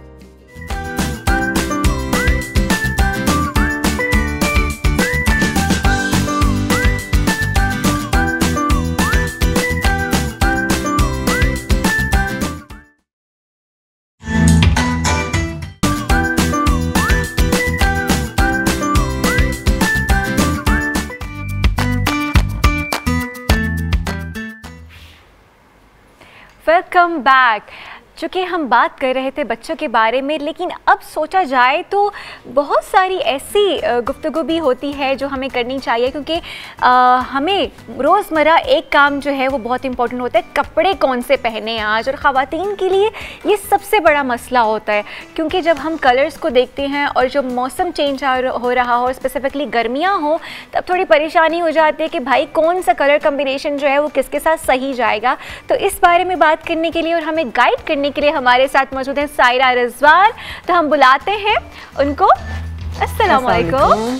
Welcome back. चूँकि हम बात कर रहे थे बच्चों के बारे में, लेकिन अब सोचा जाए तो बहुत सारी ऐसी गुफ्तगू भी होती है जो हमें करनी चाहिए, क्योंकि हमें रोज़मर्रा एक काम जो है वो बहुत इंपॉर्टेंट होता है, कपड़े कौन से पहने आज। और ख़वातीन के लिए ये सबसे बड़ा मसला होता है, क्योंकि जब हम कलर्स को देखते हैं और जब मौसम चेंज हो रहा हो, स्पेसिफिकली गर्मियाँ हो, तब थोड़ी परेशानी हो जाती है कि भाई कौन सा कलर कम्बिनेशन जो है वो किसके साथ सही जाएगा। तो इस बारे में बात करने के लिए और हमें गाइड करने के लिए हमारे साथ मौजूद हैं सायरा रिजवान। तो हम बुलाते हैं उनको। अस्सलाम वालेकुम।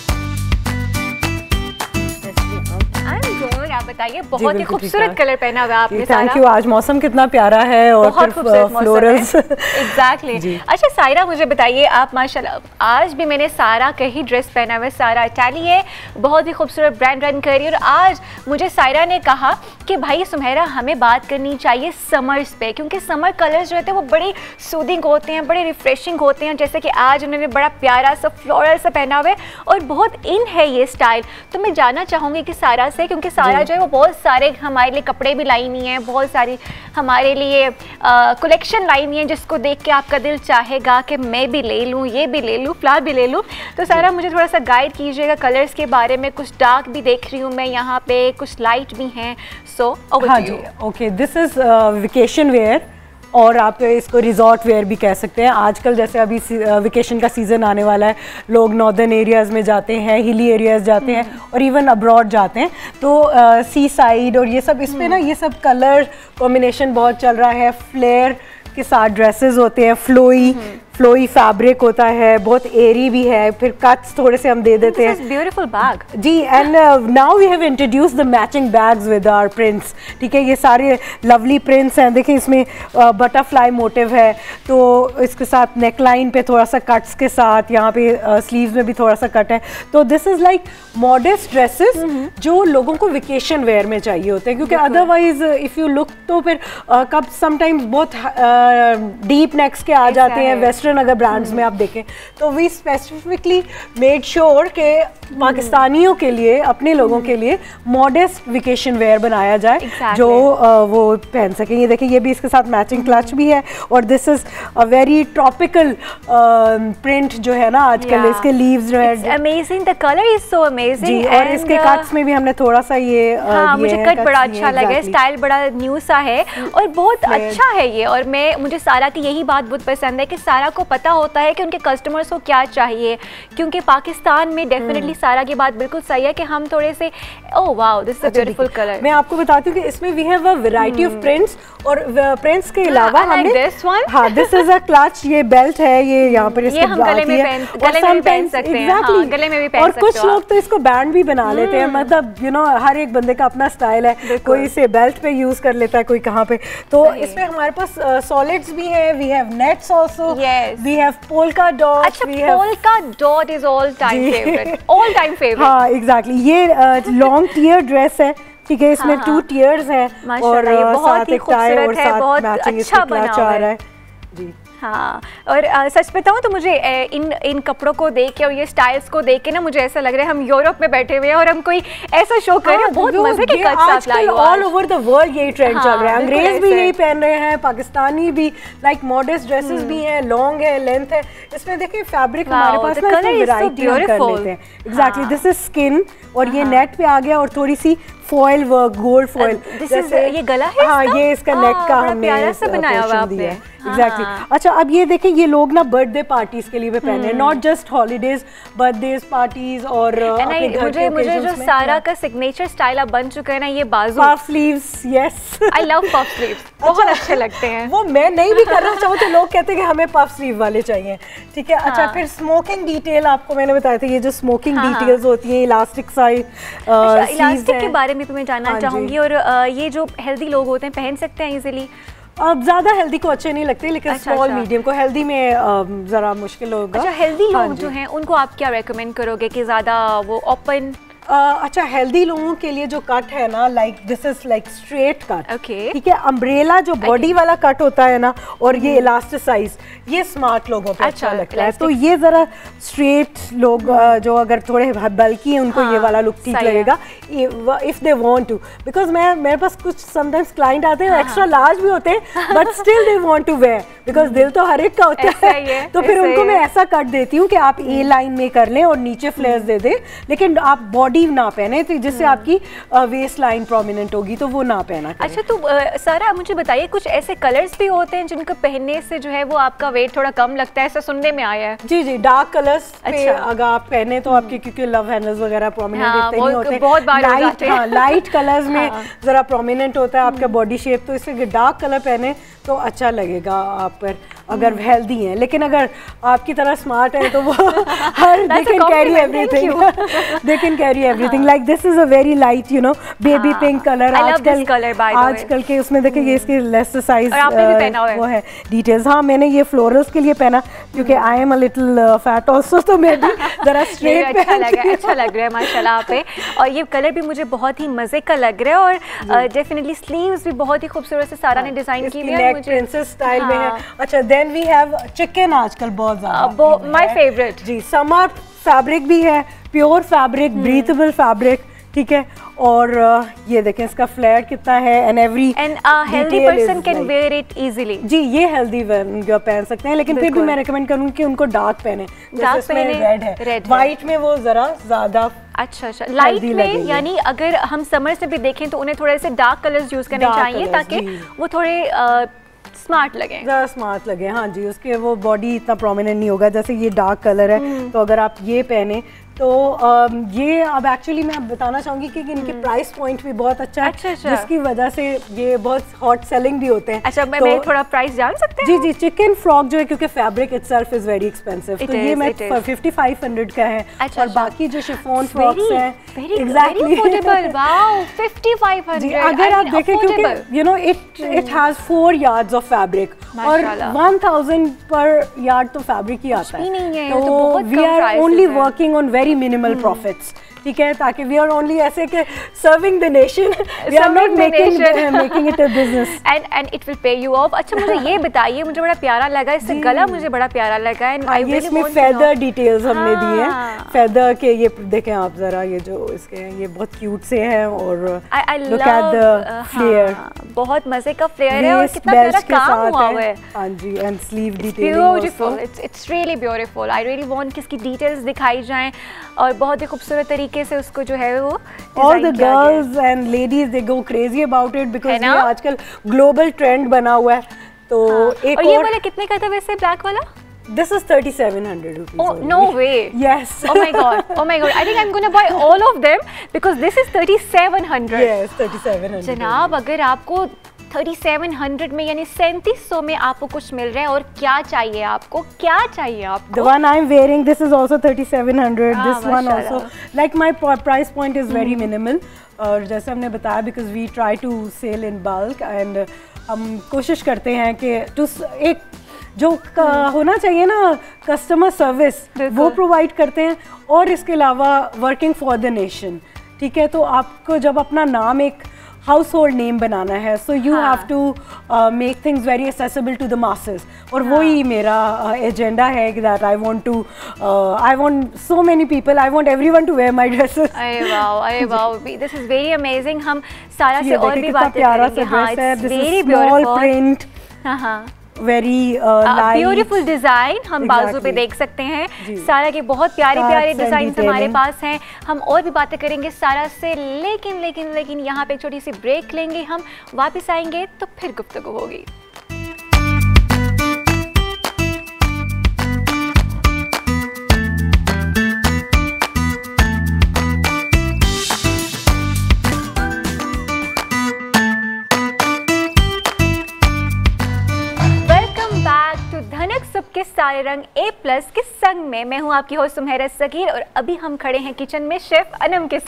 आप बताइए, बहुत ही खूबसूरत कलर पहना हुआ आपने। Thank you. आज मौसम कितना प्यारा है और बहुत खूबसूरत फ्लोरल्स। एग्जैक्टली। अच्छा सायरा, मुझे बताइए, आप माशाल्लाह आज भी मैंने सारा का ही ड्रेस पहना हुआ है। सारा इटाली है, बहुत ही खूबसूरत ब्रांड रन कर रही है। और आज मुझे सायरा ने कहा कि भाई सुमेरा, हमें बात करनी चाहिए समर्स पे, क्योंकि समर कलर्स जो होते हैं वो बड़े सूदिंग होते हैं, बड़े रिफ्रेशिंग होते हैं। जैसे कि आज उन्होंने बड़ा प्यारा सा फ्लोरल सा पहना हुआ है और बहुत इन है ये स्टाइल। तो मैं जानना चाहूँगी कि सारा से, क्योंकि सारा जो है वो बहुत सारे हमारे लिए कपड़े भी लाई हुई हैं, बहुत सारी हमारे लिए कलेक्शन लाई हुई हैं, जिसको देख के आपका दिल चाहेगा कि मैं भी ले लूँ, ये भी ले लूँ, फ्लावर भी ले लूँ। तो सारा मुझे थोड़ा सा गाइड कीजिएगा कलर्स के बारे में। कुछ डार्क भी देख रही हूँ मैं यहाँ पे, कुछ लाइट भी हैं। सो हाँ जी, okay, this is vacation wear और आप इसको रिजॉर्ट वेयर भी कह सकते हैं। आजकल जैसे अभी वेकेशन का सीज़न आने वाला है, लोग नॉर्दर्न एरियाज़ में जाते हैं, हिली एरियाज़ जाते हैं और इवन अब्रॉड जाते हैं, तो सी साइड और ये सब, इस पे ना ये सब कलर कॉम्बिनेशन बहुत चल रहा है। फ्लेयर के साथ ड्रेसेस होते हैं, फ्लोई फ्लोई फैब्रिक होता है, बहुत एरी भी है, फिर कट्स थोड़े से हम दे देते हैं। ब्यूटीफुल बैग जी। And now we have introduce the matching bags with our prints. ठीक है, ये सारे लवली प्रिंट्स हैं। देखिए इसमें बटरफ्लाई uh, मोटिव है, तो इसके साथ नेक लाइन पे थोड़ा सा कट्स के साथ, यहाँ पे स्लीव्स uh, में भी थोड़ा सा कट है। तो this is like modest dresses जो लोगों को वेकेशन वेयर में चाहिए होते हैं, क्योंकि अदरवाइज इफ़ यू लुक तो फिर uh, कब समटाइम्स बहुत डीप नेक्स के आ जाते हैं वेस्ट अगर ब्रांड्स में आप देखें। तो वी स्पेसिफिकली मेड श्योर के पाकिस्तानियों के लिए, अपने लोगों के लिए मॉडेस्ट वेकेशन वेयर बनाया जाए, exactly. जो uh, वो पहन सकें। ये देखिए, ये भी इसके साथ मैचिंग क्लच भी है और this is a very tropical print जो है ना आजकल। yeah. इसके लीव्स जो है amazing, the colour is so amazing. और इसके कट्स में भी हमने थोड़ा सा ये, uh, हाँ, मुझे कट बड़ा अच्छा लगा, स्टाइल बड़ा न्यू सा है और बहुत अच्छा है ये। और मैं मुझे सारा की यही बात बहुत पसंद है कि सारा को पता होता है कि उनके कस्टमर्स को क्या चाहिए, क्योंकि पाकिस्तान में डेफिनेटली सारा की बात बिल्कुल सही है कि हम थोड़े से oh wow this is a beautiful colour. मैं आपको बताती हूँ कि इसमें we have a variety of prints और प्रिंट्स के अलावा हमने दिस वन, हाँ, दिस इज अ क्लच, ये बेल्ट है, ये यहाँ पर इसके हम गले में पहन गले में भी पहन सकते हैं। हाँ, गले में भी पहन सकते हैं। और कुछ लोग तो इसको बैंड भी बना लेते हैं, मतलब यू नो हर एक बंदे का अपना स्टाइल है, कोई इसे बेल्ट पे यूज कर लेता है, कोई कहाँ पे। तो इसमें हमारे पास सॉलिड्स भी है, we have nets also, we have polka dot. अच्छा, polka dot is all time favourite, all time favourite. हाँ एग्जैक्टली, ये लॉन्ग टियर ड्रेस है, ठीक है, इसमें टू टियर्स हैं और बहुत ही खूबसूरत है, बहुत अच्छा बना हुआ है जी। हाँ, और आ, सच बताऊँ तो मुझे ए, इन इन कपड़ों को देख के और ये स्टाइल्स को देख के ना मुझे ऐसा लग रहा है हम यूरोप में बैठे हुए हैं और हम कोई ऐसा शो कर रहे हैं। बहुत मजे के कट्स आप लाई हो। ऑल ओवर द वर्ल्ड यही ट्रेंड चल रहा है, अंग्रेज भी यही पहन रहे हैं, पाकिस्तानी भी, लाइक मॉडेस्ट ड्रेसेस भी हैं, लॉन्ग है, लेंथ है। इसमें देखिए फैब्रिक हमारे पास ना वैरायटी हम कर लेते हैं। एग्जैक्टली, दिस इज स्किन और ये नेट पे आ गया और थोड़ी सी फॉइल वर्क, गोल्ड फॉइल, जैसे ये गला है। हाँ, ये इसका नेक का हमने प्यारा सा बनाया हुआ आपने। एग्जैक्टली। अच्छा, अब ये देखिए, ये लोग ना बर्थडे पार्टीज के लिए भी पहने, not just holidays, birthdays parties और अपने घर मुझे मुझे जो सारा का सिग्नेचर स्टाइल अब बन चुका है ना, ये बाजू puff sleeves. Yes, I love puff sleeves, बहुत अच्छे लगते हैं। वो मैं नहीं भी करना चाहूँ तो लोग कहते हैं कि हमें पफ स्लीव वाले चाहिए, ठीक है। अच्छा, फिर स्मोकिंग डिटेल आपको मैंने बताया था, ये जो स्मोकिंग डिटेल्स होती है, इलास्टिक साइड, इलास्टिक के बारे में भी मैं जानना चाहूँगी, और ये जो हेल्दी लोग होते हैं पहन सकते हैं इजीली? अब ज़्यादा हेल्दी को अच्छे नहीं लगते, लेकिन अच्छा, स्मॉल अच्छा। मीडियम को, हेल्दी में ज़रा मुश्किल होगा। अच्छा, हेल्दी लोग जो हैं उनको आप क्या रेकमेंड करोगे कि ज़्यादा वो ओपन? Uh, अच्छा, हेल्दी लोगों के लिए जो कट है ना, like this is like straight cut, okay, ठीक है। अम्ब्रेला जो बॉडी वाला कट होता है ना, और ये इलास्टिसाइज, ये स्मार्ट लोगों पे अच्छा, अच्छा लगता है। तो ये जरा स्ट्रेट लोग uh, जो अगर थोड़े बल्कि हैं उनको हाँ, ये वाला लुक ठीक लगेगा, if they want to. Because मैं मेरे पास कुछ समटाइम्स क्लाइंट आते हैं एक्स्ट्रा लार्ज भी होते हैं, but still they want to wear, because दिल तो हर एक का होता है। तो फिर उनको मैं ऐसा कट देती हूँ कि आप ए लाइन में कर लें और नीचे फ्लेयर्स दे दें, लेकिन आप बॉडी ना पहने, तो जिससे आपकी वेस्ट लाइन प्रोमिनेंट होगी, तो वो ना पहना करें। अच्छा, तो uh, सारा मुझे बताइए, कुछ ऐसे कलर्स भी होते हैं जिनको पहनने से जो है वो आपका वेट थोड़ा कम लगता है, ऐसा सुनने में आया है? जी जी, डार्क कलर्स पे अच्छा। अगर आप पहने तो आपके, क्योंकि लव हैंडल्स वगैरह प्रोमिनेंट हाँ, इतने नहीं होते, बहुत बार लाइट, हाँ, लाइट कलर्स में हाँ। जरा प्रोमिनेंट होता है आपका बॉडी शेप, तो इसलिए डार्क कलर पहने तो अच्छा लगेगा आप पर, अगर हेल्दी हैं। लेकिन अगर आपकी तरह स्मार्ट है तो वो हर they can carry everything, they can carry everything. Like this is a very light, you know, baby pink colour. आजकल आजकल के उसमें देखिए, ये इसके लेस साइज वो है डिटेल्स। हाँ, मैंने ये फ्लोरल्स के लिए पहना क्योंकि I am a little fat also, तो मैं भी जरा स्ट्रेट अच्छा लगा, अच्छा लग रहा है माशाल्लाह आप पे। और ये कलर भी मुझे बहुत ही मजे का लग रहा है, और डेफिनेटली स्लीव्स भी बहुत ही खूबसूरत से सारा ने डिजाइन की है, प्रिंसेस स्टाइल में है। अच्छा, देन वी हैव चिकन, आजकल बहुत ज्यादा माय फेवरेट जी। समर फैब्रिक भी है, प्योर फैब्रिक, ब्रीथेबल फैब्रिक, ठीक है। और uh, ये देखें इसका फ्लेयर कितना है, and every and healthy person can wear it easily. जी, ये हेल्दी पहन सकते हैं, लेकिन फिर भी मैं रेकमेंड करूंगी कि उनको डार्क पहने। डार्क पहने, रेड है, रेड व्हाइट में वो जरा ज्यादा अच्छा अच्छा लाइट में, यानी अगर हम समर से भी देखें तो उन्हें थोड़े से डार्क कलर्स यूज करने चाहिए ताकि वो थोड़े स्मार्ट लगे, ज़्यादा स्मार्ट लगे। हाँ जी, उसके वो बॉडी इतना प्रोमिनेंट नहीं होगा। जैसे ये डार्क कलर है, तो अगर आप ये पहने तो आ, ये अब एक्चुअली मैं बताना चाहूँगी कि इनके प्राइस पॉइंट भी बहुत अच्छा है, अच्छा, अच्छा। जिसकी वजह से ये बहुत हॉट सेलिंग भी होते हैं। अच्छा, मैं, तो, मैं थोड़ा प्राइस जान सकते हैं? जी जी, चिकन फ्रॉक जो है, क्योंकि fabric itself is very expensive, तो ये मैं फिफ्टी फाइव हंड्रेड का है। अच्छा, और बाकी जो शिफॉन फ्रॉक्स हैं, एग्जैक्टली फिफ्टी फाइव हंड्रेड। अगर आप देखें, क्योंकि you know it it has four yards of fabric, और वन थाउजेंड पर यार्ड तो फैब्रिक ही आता है। तो we are only working on very minimal profits, ठीक है, ताकि वी आर ओनली ऐसे के serving the nation, we are not making making it a business, and and it will pay you off. अच्छा, मुझे ये बताइए, मुझे बड़ा प्यारा लगा, इससे गला मुझे बड़ा प्यारा लगा, एंड आई रियली इसमें फेदर डिटेल्स हमने दी हैं, फेदर के। ये देखें आप जरा, ये जो इसके हैं ये बहुत क्यूट से हैं, और लुक एट द फ्लेयर, बहुत मजे का फ्लेयर है, और कितना प्यारा काम हुआ हुआ है। हां जी, and sleeve detailing, beautiful, it's it's really beautiful. I really want कि इसकी डिटेल्स दिखाई जाएं, और बहुत ही खूबसूरत तरीके से उसको जो है वो all the girls and ladies they go crazy about it because ये आजकल ग्लोबल ट्रेंड बना हुआ है। तो हाँ। एक और ये वाला कितने का था वैसे, ब्लैक वाला? This is thirty-seven hundred rupees. Oh, no way. Yes. Oh my god. Oh my god. I think I'm going to buy all of them because this is thirty-seven hundred. Yes, thirty-seven hundred. जनाब, अगर आपको thirty-seven hundred में यानी सैंतीस सौ में आपको कुछ मिल रहा है, और क्या चाहिए आपको, क्या चाहिए आपको? The one I'm wearing, this is also thirty-seven hundred. Ah, this one also. Like my price point is very minimal. और जैसे हमने बताया, because we try to sell in bulk, and हम कोशिश करते हैं कि to एक जो होना चाहिए ना कस्टमर सर्विस, वो प्रोवाइड करते हैं, और इसके अलावा वर्किंग फॉर द नेशन, ठीक है। तो आपको जब अपना नाम एक हाउस होल्ड नेम बनाना है, so you have to make things very accessible to the masses, और हाँ. वही मेरा एजेंडा uh, है कि that I want to I want so many people, I want everyone to wear my dresses. अरे wow, अरे wow, this is very amazing. हम सारा से और भी बातें करेंगे। हाँ, इट्स वेरी ब्यूटीफुल प्रिंट, हाँ हाँ, वेरी ब्यूटीफुल डिजाइन हम exactly. बाजू पे देख सकते हैं सारा के, बहुत प्यारे प्यारे डिजाइन हमारे पास हैं। हम और भी बातें करेंगे सारा से, लेकिन लेकिन लेकिन यहाँ पे एक छोटी सी ब्रेक लेंगे, हम वापस आएंगे तो फिर गुफ्तगू होगी। के सारे रंग ए प्लस के संग में मैं हूं आपकी होस्ट सुमेरा सगीर, और अभी हम खड़े हैं किचन में शेफ अनम के साथ।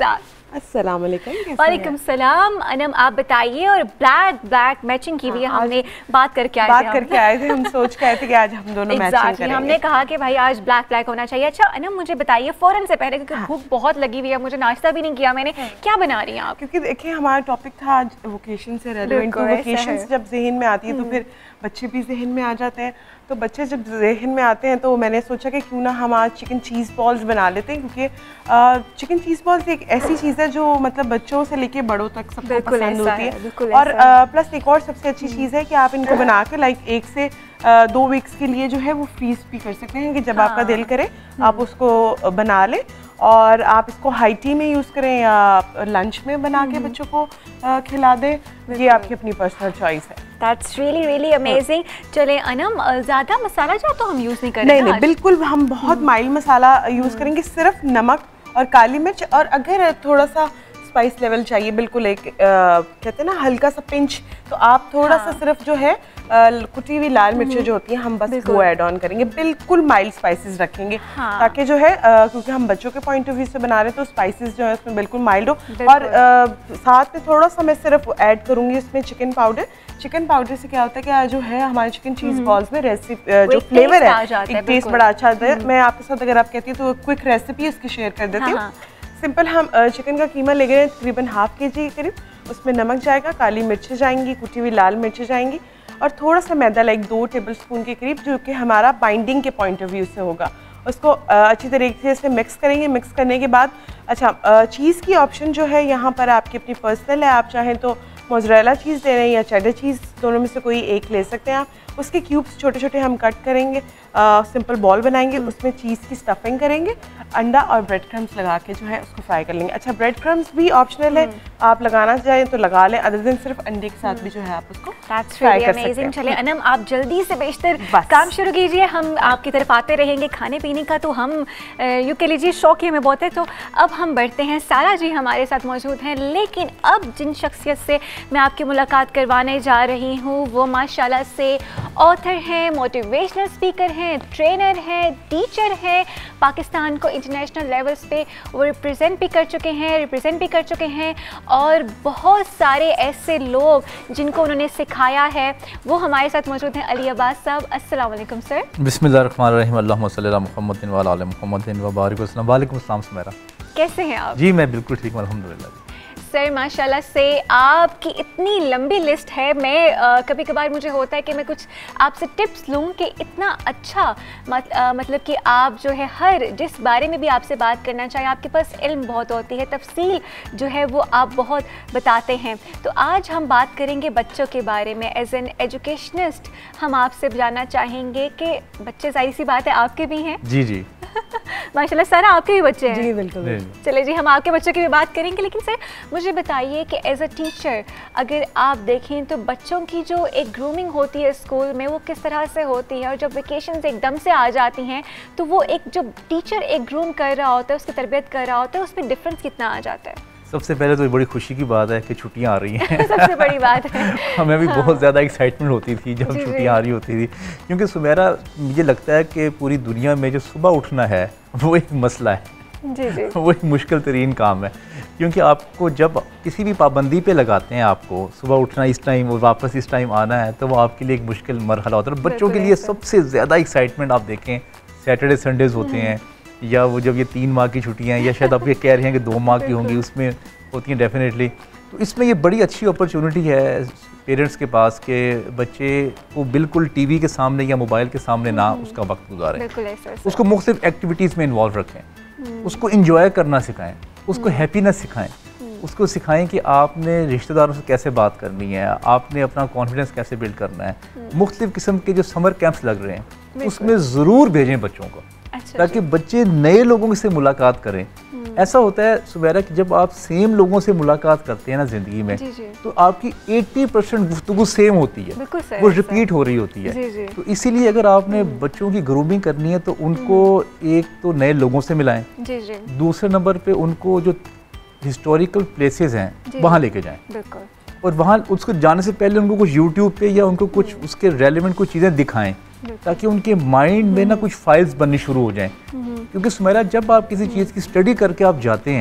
अस्सलाम वालेकुम। वालेकुम सलाम। अनम आप बताइए, और ब्लैक ब्लैक मैचिंग की भी हाँ, हमने बात करके आए बात थे करके आए थे हम सोच के आए थे कि आज हम दोनों exactly, मैचिंग करेंगे। हमने कहा कि भाई आज ब्लैक ब्लैक होना चाहिए। अच्छा अनम मुझे बताइए फ़ौरन से पहले, क्योंकि हाँ। भूख बहुत लगी हुई है, मुझे नाश्ता भी नहीं किया मैंने, क्या बना रही हैं आप? क्योंकि देखिए हमारा टॉपिक था आज वोकेशन से रिलेवेंट, तो वोकेशन जब जहन में आती है तो फिर बच्चे भी जहन में आ जाते हैं। तो बच्चे जब जहन में आते हैं तो मैंने सोचा कि क्यों ना हम आज चिकन चीज़ बॉल्स बना लेते हैं, क्योंकि चिकन चीज़ बॉल्स एक ऐसी चीज़ है जो मतलब बच्चों से लेके बड़ों तक सबको पसंद होती है। और प्लस एक और सबसे अच्छी चीज़ है कि आप इनको बना के लाइक एक से आ, दो वीक्स के लिए जो है वो फ्रीज भी कर सकते हैं कि जब हाँ। आपका दिल करे आप उसको बना लें, और आप इसको हाई टी में यूज़ करें या लंच में बना के बच्चों को आ, खिला दें, ये आपकी अपनी पर्सनल चॉइस है। That's really really amazing. चले अनम, ज़्यादा मसाला जो तो हम यूज़ नहीं करेंगे? नहीं नहीं बिल्कुल, हम बहुत माइल्ड मसाला यूज़ करेंगे, सिर्फ नमक और काली मिर्च, और अगर थोड़ा सा स्पाइस लेवल चाहिए बिल्कुल एक आ, कहते हैं ना हल्का सा पिंच, तो आप थोड़ा हाँ। सा सिर्फ जो है आ, कुटी हुई लाल मिर्चें जो होती हैं हम बस वो ऐड ऑन करेंगे, बिल्कुल माइल्ड स्पाइसेस रखेंगे। हाँ। ताकि जो है आ, क्योंकि हम बच्चों के पॉइंट ऑफ व्यू से बना रहे हैं तो स्पाइसेस जो है उसमें बिल्कुल माइल्ड हो, और आ, साथ में थोड़ा सा मैं सिर्फ ऐड करूँगी उसमें चिकन पाउडर। चिकन पाउडर से क्या होता है कि जो है हमारे चिकन चीज़ बॉल्स में रेसिपी जो फ्लेवर है एक टेस्ट बड़ा अच्छा आता है। मैं आपके साथ अगर आप कहती हूँ तो क्विक रेसिपी उसकी शेयर कर देती हूँ। सिंपल हम चिकन का कीमा ले गए तकरीबन हाफ के जी करीब, उसमें नमक जाएगा, काली मिर्चें जाएंगी, कुटी हुई लाल मिर्चें जाएंगी, और थोड़ा सा मैदा लाइक दो टेबलस्पून के करीब, जो कि हमारा बाइंडिंग के पॉइंट ऑफ व्यू से होगा। उसको अच्छी तरीके से मिक्स करेंगे। मिक्स करने के बाद अच्छा चीज़ की ऑप्शन जो है यहाँ पर आपकी अपनी पर्सनल है, आप चाहें तो मोज़रेला चीज़ ले रहे हैं या चेडर चीज़, दोनों में से कोई एक ले सकते हैं आप। उसके क्यूब्स छोटे छोटे हम कट करेंगे, सिंपल बॉल बनाएंगे, उसमें चीज़ की स्टफिंग करेंगे, अंडा और ब्रेड क्रम्स लगा के जो है उसको फ्राई कर लेंगे। अच्छा ब्रेड क्रम्स भी ऑप्शनल है, आप लगाना चाहें तो लगा लें, अदर दिन सिर्फ अंडे के साथ भी जो है आप उसको फ्राई कर सकते हैं। चले अनम आप जल्दी से बेशतर काम शुरू कीजिए, हम आपकी तरफ आते रहेंगे। खाने पीने का तो हम यूँ कह लीजिए शौकीन में बहुत है। तो अब हम बढ़ते हैं, सारा जी हमारे साथ मौजूद हैं, लेकिन अब जिन शख्सियत से मैं आपकी मुलाकात करवाने जा रही हूँ वो माशाल्लाह से ऑथर हैं, मोटिवेशनल स्पीकर हैं, ट्रेनर हैं, टीचर हैं, पाकिस्तान को इंटरनेशनल लेवल्स पे वो रिप्रेजेंट भी कर चुके हैं रिप्रेजेंट भी कर चुके हैं और बहुत सारे ऐसे लोग जिनको उन्होंने सिखाया है वो हमारे साथ मौजूद हैं। अली अब्बास साहब, अस्सलाम वालेकुम सर। बिस्मिल्लाहिर्रहमानिर्रहीम, अल्लाहुम्मा सल्ली अला मुहम्मदिन व अला आलि मुहम्मदिन व बारिक वसल्लम। वालेकुम अस्सलाम सुमैरा, कैसे हैं आप? जी मैं बिल्कुल ठीक हूँ अल्हम्दुलिल्लाह। सर माशाल्लाह से आपकी इतनी लंबी लिस्ट है, मैं आ, कभी कभार मुझे होता है कि मैं कुछ आपसे टिप्स लूँ कि इतना अच्छा मत, आ, मतलब कि आप जो है हर जिस बारे में भी आपसे बात करना चाहिए आपके पास इल्म बहुत होती है, तफसील जो है वो आप बहुत बताते हैं। तो आज हम बात करेंगे बच्चों के बारे में। एज एन एजुकेशनिस्ट हम आपसे जानना चाहेंगे कि बच्चे, जाहिर सी बात है आपके भी हैं। जी जी माशाल्लाह सारा आपके भी बच्चे हैं। जी बिल्कुल। चले जी हम आपके बच्चों की भी बात करेंगे, लेकिन सर मुझे बताइए कि एज अ टीचर अगर आप देखें तो बच्चों की जो एक ग्रूमिंग होती है स्कूल में वो किस तरह से होती है, और जब वेकेशंस एकदम से आ जाती हैं तो वो एक जो टीचर एक ग्रूम कर रहा होता है, उसकी तरबियत कर रहा होता है, उसमें डिफरेंस कितना आ जाता है? सबसे पहले तो बड़ी खुशी की बात है कि छुट्टियां आ रही हैं सबसे बड़ी बात है। हमें भी हाँ। बहुत ज़्यादा एक्साइटमेंट होती थी जब छुट्टियां आ रही होती थी, क्योंकि सुमेरा मुझे लगता है कि पूरी दुनिया में जो सुबह उठना है वो एक मसला है। जी जी। वो एक मुश्किल तरीन काम है, क्योंकि आपको जब किसी भी पाबंदी पे लगाते हैं, आपको सुबह उठना इस टाइम और वापस इस टाइम आना है, तो वो आपके लिए एक मुश्किल मरहला होता है। बच्चों के लिए सबसे ज़्यादा एक्साइटमेंट आप देखें सैटरडे संडेज़ होते हैं, या वो जब ये तीन माह की छुट्टियाँ या शायद आप ये कह रहे हैं कि दो माह की होंगी, उसमें होती हैं डेफिनेटली। तो इसमें ये बड़ी अच्छी अपॉर्चुनिटी है पेरेंट्स के पास कि बच्चे को बिल्कुल टीवी के सामने या मोबाइल के सामने ना उसका वक्त गुजारें, उसको मुख्तलिफ एक्टिविटीज़ में इन्वॉल्व रखें, उसको इंजॉय करना सिखाएं, उसको हैप्पीनेस सिखाएं, उसको सिखाएं कि आपने रिश्तेदारों से कैसे बात करनी है, आपने अपना कॉन्फिडेंस कैसे बिल्ड करना है। मुख्तलिफ किस्म के जो समर कैंप्स लग रहे हैं उसमें ज़रूर भेजें बच्चों को, अच्छा, ताकि बच्चे नए लोगों से मुलाकात करें। ऐसा होता है सुबैरा कि जब आप सेम लोगों से मुलाकात करते हैं ना ज़िंदगी में, जी जी। तो आपकी अस्सी परसेंट गुफ्तगू सेम होती है, वो रिपीट हो रही होती है। जी जी। तो इसीलिए अगर आपने बच्चों की ग्रूमिंग करनी है तो उनको एक तो नए लोगों से मिलाएं, जी जी। दूसरे नंबर पे उनको जो हिस्टोरिकल प्लेसेस हैं वहाँ लेके जाएं, और वहाँ उसको जाने से पहले उनको कुछ यूट्यूब पे या उनको कुछ उसके रेलिवेंट कुछ चीज़ें दिखाएं, ताकि उनके माइंड में ना कुछ फाइल्स बननी शुरू हो जाएं। क्योंकि सुमेरा जब आप किसी चीज़ की स्टडी करके आप जाते हैं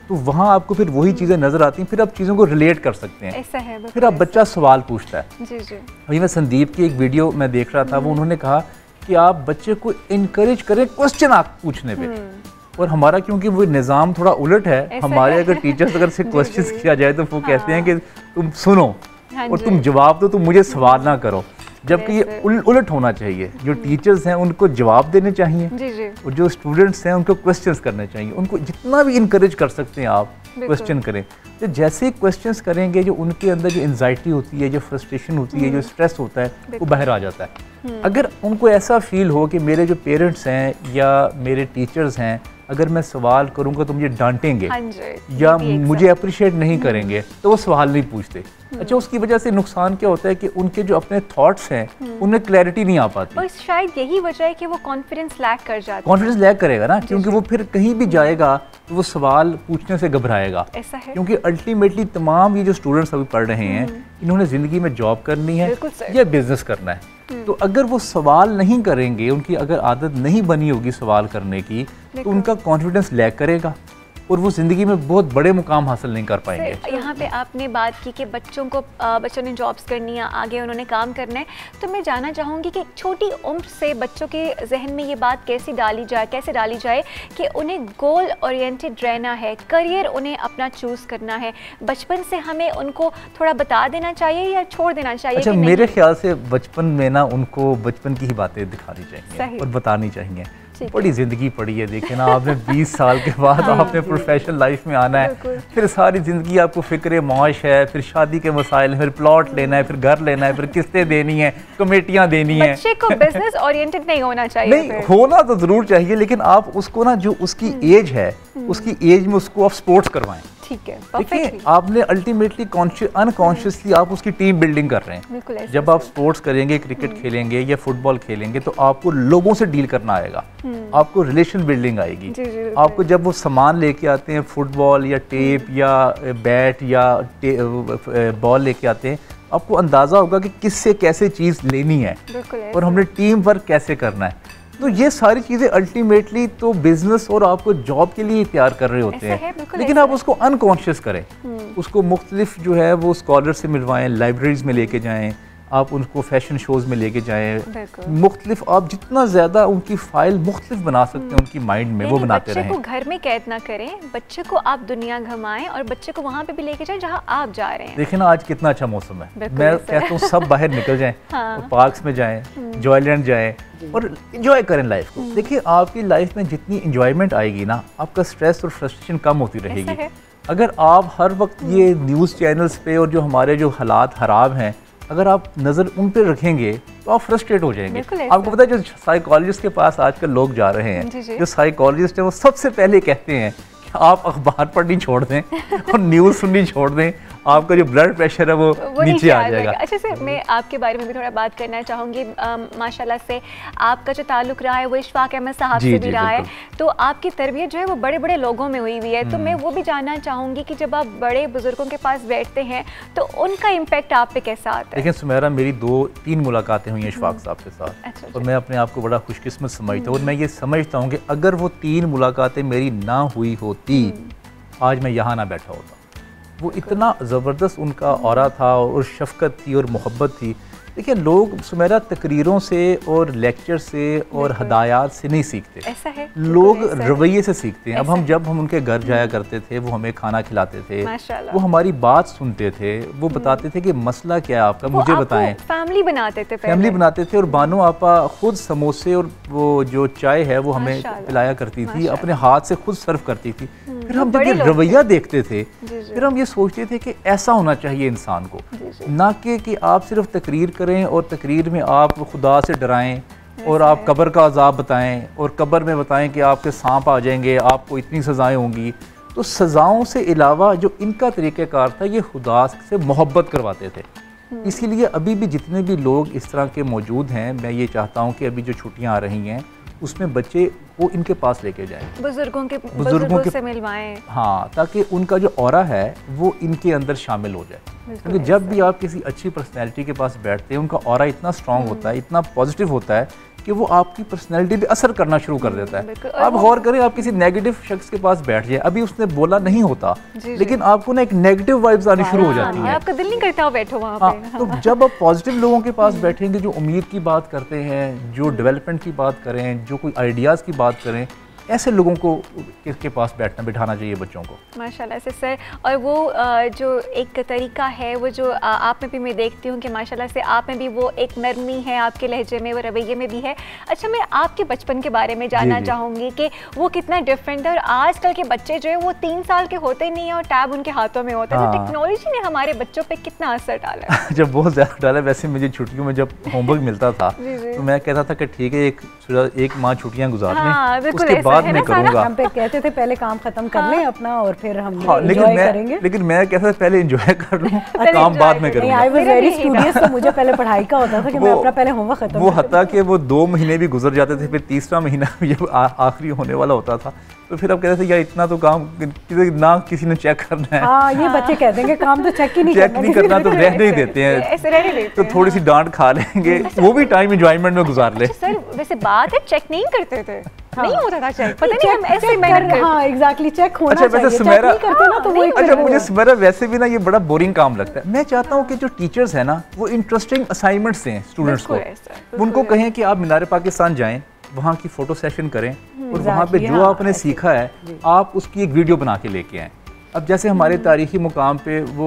तो वहाँ आपको फिर वही चीज़ें नज़र आती हैं, फिर आप चीज़ों को रिलेट कर सकते हैं। ऐसा है, फिर आप बच्चा सवाल पूछता है। जी जी। अभी मैं संदीप की एक वीडियो मैं देख रहा था, वो उन्होंने कहा कि आप बच्चे को इनकरेज करें क्वेश्चन आप पूछने पे। और हमारा क्योंकि वो निज़ाम थोड़ा उलट है, हमारे अगर टीचर्स अगर से क्वेश्चंस किया जाए तो वो कहते हैं कि तुम सुनो और तुम जवाब दो, तुम मुझे सवाल ना करो। जबकि ये उल, उलट होना चाहिए। जो टीचर्स हैं उनको जवाब देने चाहिए जी जी। और जो स्टूडेंट्स हैं उनको क्वेश्चंस करने चाहिए। उनको जितना भी इनकरेज कर सकते हैं आप क्वेश्चन करें। तो जैसे ही क्वेश्चंस करेंगे, जो उनके अंदर जो एंजाइटी होती है, जो फ्रस्ट्रेशन होती है, जो स्ट्रेस होता है, वो बाहर आ जाता है। अगर उनको ऐसा फील हो कि मेरे जो पेरेंट्स हैं या मेरे टीचर्स हैं, अगर मैं सवाल करूंगा तो मुझे डांटेंगे या मुझे अप्रिशिएट नहीं करेंगे, तो वो सवाल नहीं पूछते। अच्छा, उसकी वजह से नुकसान क्या होता है कि उनके जो अपने थॉट्स हैं उनमें क्लैरिटी नहीं आ पाती। और शायद यही वजह है कि वो कॉन्फिडेंस लैक कर जाता है। कॉन्फिडेंस लैक करेगा ना, क्योंकि वो फिर कहीं भी जाएगा तो वो सवाल पूछने से घबराएगा। ऐसा है। क्योंकि अल्टीमेटली तमाम ये जो स्टूडेंट्स अभी पढ़ रहे हैं, इन्होंने ज़िंदगी में जॉब करनी है या बिजनेस करना है। तो अगर वो सवाल नहीं करेंगे, उनकी अगर आदत नहीं बनी होगी सवाल करने की, तो उनका कॉन्फिडेंस लैक करेगा और वो ज़िंदगी में बहुत बड़े मुकाम हासिल नहीं कर पाएंगे। यहाँ पे आपने बात की कि बच्चों को बच्चों ने जॉब्स करनी है, आगे उन्होंने काम करना है, तो मैं जानना चाहूँगी कि छोटी उम्र से बच्चों के जहन में ये बात कैसे डाली जाए कैसे डाली जाए कि उन्हें गोल ओरिएंटेड रहना है, करियर उन्हें अपना चूज़ करना है। बचपन से हमें उनको थोड़ा बता देना चाहिए या छोड़ देना चाहिए? अच्छा, मेरे ख्याल से बचपन में ना उनको बचपन की ही बातें दिखानी चाहिए और बतानी चाहिए। बड़ी जिंदगी पड़ी है, देखिए ना, आपने बीस साल के बाद हाँ, आपने प्रोफेशनल लाइफ में आना है, फिर सारी ज़िंदगी आपको फिक्र माश है, फिर शादी के मसाइल, फिर प्लॉट लेना है, फिर घर लेना है, फिर किस्तें देनी है, कमेटियाँ देनी है। बच्चे को बिजनेस ओरिएंटेड नहीं होना चाहिए। नहीं, होना तो ज़रूर चाहिए, लेकिन आप उसको ना, जो उसकी एज है, उसकी एज में उसको आप स्पोर्ट्स करवाएं। ठीक है, देखिए, आपने अल्टीमेटली अनकॉन्शियसली आप उसकी टीम बिल्डिंग कर रहे हैं। जब आप स्पोर्ट्स करेंगे, क्रिकेट खेलेंगे या फुटबॉल खेलेंगे, तो आपको लोगों से डील करना आएगा, आपको रिलेशन बिल्डिंग आएगी। जी, जी, आपको जब वो सामान लेके आते हैं, फुटबॉल या टेप या बैट या बॉल लेके आते हैं, आपको अंदाज़ा होगा कि किससे कैसे चीज़ लेनी है और हमने टीम वर्क कैसे करना है। तो ये सारी चीज़ें अल्टीमेटली तो बिजनेस और आपको जॉब के लिए तैयार कर रहे होते हैं, लेकिन आप उसको अनकॉन्शियस करें, उसको मुख्तलिफ जो है वो स्कॉलर से मिलवाएं, लाइब्रेरीज में लेके जाएं, आप उनको फैशन शोज़ में लेके जाएं, मुख्तलिफ आप जितना ज़्यादा उनकी फ़ाइल मुख्तलिफ बना सकते हैं उनकी माइंड में, वो बनाते रहें। बच्चे को घर में कैद ना करें, बच्चे को आप दुनिया घुमाएं और बच्चे को वहाँ पे भी लेके जाएं जहाँ आप जा रहे हैं। देखिए ना, आज कितना अच्छा मौसम है, मैं कहता हूँ सब बाहर निकल जाएं, हाँ। पार्क्स में जाएं, जॉयलैंड जाएं और इंजॉय करें लाइफ को। देखिए, आपकी लाइफ में जितनी इंजॉयमेंट आएगी ना, आपका स्ट्रेस और फ्रस्ट्रेशन कम होती रहेगी। अगर आप हर वक्त ये न्यूज़ चैनल्स पे और जो हमारे जो हालात ख़राब हैं, अगर आप नज़र उन पे रखेंगे तो आप फ्रस्ट्रेट हो जाएंगे। आपको पता है, जो साइकोलॉजिस्ट के पास आजकल लोग जा रहे हैं, जो साइकोलॉजिस्ट है, वो सबसे पहले कहते हैं कि आप अखबार पढ़नी छोड़ दें और न्यूज़ सुननी छोड़ दें, आपका जो ब्लड प्रेशर है वो, वो नीचे आ जाएगा। अच्छा सर, मैं आपके बारे में भी थोड़ा बात करना चाहूँगी। माशाल्लाह से आपका जो ताल्लुक रहा है वो इशफाक अहमद साहब से भी रहा है, तो आपकी तरबियत जो है वो बड़े बड़े लोगों में हुई हुई है। तो मैं वो भी जानना चाहूँगी कि जब आप बड़े बुजुर्गों के पास बैठते हैं तो उनका इम्पैक्ट आप पे कैसा आता है? देखिए सुमेरा, मेरी दो तीन मुलाकातें हुई हैं इशफाक साहब के साथ। अच्छा, और मैं अपने आप को बड़ा खुशकिस्मत समझता हूँ और मैं ये समझता हूँ कि अगर वो तीन मुलाकातें मेरी ना हुई होती, आज मैं यहाँ ना बैठा होता। वो इतना ज़बरदस्त उनका ऑरा था और शफ़क़त थी और मोहब्बत थी। देखिए, लोग सुमेरा तकरीरों से और लेक्चर से और हदायत से नहीं सीखते, ऐसा है, लोग रवैये से सीखते हैं। अब हम जब हम उनके घर जाया करते थे, वो हमें खाना खिलाते थे, वो हमारी बात सुनते थे, वो बताते थे कि मसला क्या है आपका, मुझे बताएं। फैमिली बनाते थे फैमिली बनाते थे और बानो आपा खुद समोसे और वो जो चाय है वो हमें पिलाया करती थी, अपने हाथ से खुद सर्व करती थी। फिर हम जब ये रवैया देखते थे, फिर हम ये सोचते थे कि ऐसा होना चाहिए इंसान को, ना कि कि आप सिर्फ तकरीर करें और तकरीर में आप खुदा से डराएं और आप कब्र का अजाब बताएं और कब्र में बताएं कि आपके सांप आ जाएंगे, आपको इतनी सज़ाएं होंगी। तो सज़ाओं से अलावा जो इनका तरीक़ेकार था, ये खुदा से मोहब्बत करवाते थे। इसीलिए अभी भी जितने भी लोग इस तरह के मौजूद हैं, मैं ये चाहता हूँ कि अभी जो छुट्टियाँ आ रही हैं उसमें बच्चे वो इनके पास लेके जाएं, बुजुर्गों के बुजुर्गों से मिलवाएं, हाँ, ताकि उनका जो ऑरा है वो इनके अंदर शामिल हो जाए। क्योंकि जब भी आप किसी अच्छी पर्सनैलिटी के पास बैठते हैं, उनका ऑरा इतना स्ट्रॉन्ग होता है, इतना पॉजिटिव होता है कि वो आपकी पर्सनैलिटी पे असर करना शुरू कर देता है। बिल्कुल। आप गौर करें, आप किसी नेगेटिव शख्स के पास बैठ जाए, अभी उसने बोला नहीं होता जी, लेकिन आपको ना एक नेगेटिव वाइब्स आनी शुरू हो जाती हैं। आपका दिल नहीं करता बैठो वहाँ हाँ, पे। तो जब आप पॉजिटिव लोगों के पास बैठेंगे, जो उम्मीद की बात करते हैं, जो डेवलपमेंट की बात करें, जो कोई आइडियाज़ की बात करें, ऐसे लोगों को के पास बैठना बिठाना चाहिए बच्चों को। माशाल्लाह से सर। और वो जो एक तरीका है वो जो आप में भी मैं देखती हूँ कि माशाल्लाह से आप में भी वो एक नरमी है आपके लहजे में, वो रवैये में भी है। अच्छा, मैं आपके बचपन के बारे में जानना चाहूँगी कि वो कितना डिफरेंट है। और आजकल के बच्चे जो है वो तीन साल के होते नहीं है और टैब उनके हाथों में होता है। तो टेक्नोलॉजी ने हमारे बच्चों पर कितना असर डाला है? जब बहुत ज़्यादा डाला। वैसे मुझे छुट्टियों में जब होमवर्क मिलता था तो मैं कहता था कि ठीक है, एक एक माह छुट्टियाँ गुजार लें, उसके बाद मैं करूँगा। हम पे कहते थे पहले काम खत्म कर लें अपना और फिर हम हाँ, लेकिन मैं करेंगे। लेकिन मैं कहता था पहले एंजॉय कर लूँ, काम बाद में करूँगा। आई वाज वेरी स्टूडियस, तो मुझे पहले पढ़ाई का होता था कि मैं अपना पहले होमवर्क खत्म। वो हत्ता कि वो दो महीने भी गुजर जाते थे, फिर तीसरा महीना जब आखिरी होने वाला होता था तो फिर अब कहते थे यार इतना तो काम ना किसी ने चेक करना है। हाँ, ये बच्चे कहते हैं कि काम तो चेक ही नहीं चेक नहीं करना तो रहने ही देते हैं, तो थोड़ी सी डांट खा लेंगे, वो भी टाइम एंजॉयमेंट में गुजार ले। सर वैसे बात है, चेक नहीं करते थे, नहीं होता था चेक, पता नहीं हम ऐसे मेहनत करते। हाँ एग्जैक्टली, चेक होना चाहिए। अच्छा, वैसे सुमेरा करते ना तो वो एक अच्छा, मुझे सुमेरा वैसे भी ना ये बड़ा बोरिंग काम लगता है। मैं चाहता हूँ कि जो टीचर्स हैं ना वो इंटरेस्टिंग असाइनमेंट्स दें स्टूडेंट्स को, उनको कहें कि आप मीनार पाकिस्तान जाएं, वहाँ की फोटो सेशन करें और वहाँ पे जो आपने सीखा है आप उसकी एक वीडियो बना के लेके आएँ। अब जैसे हमारे तारीखी मुकाम पे वो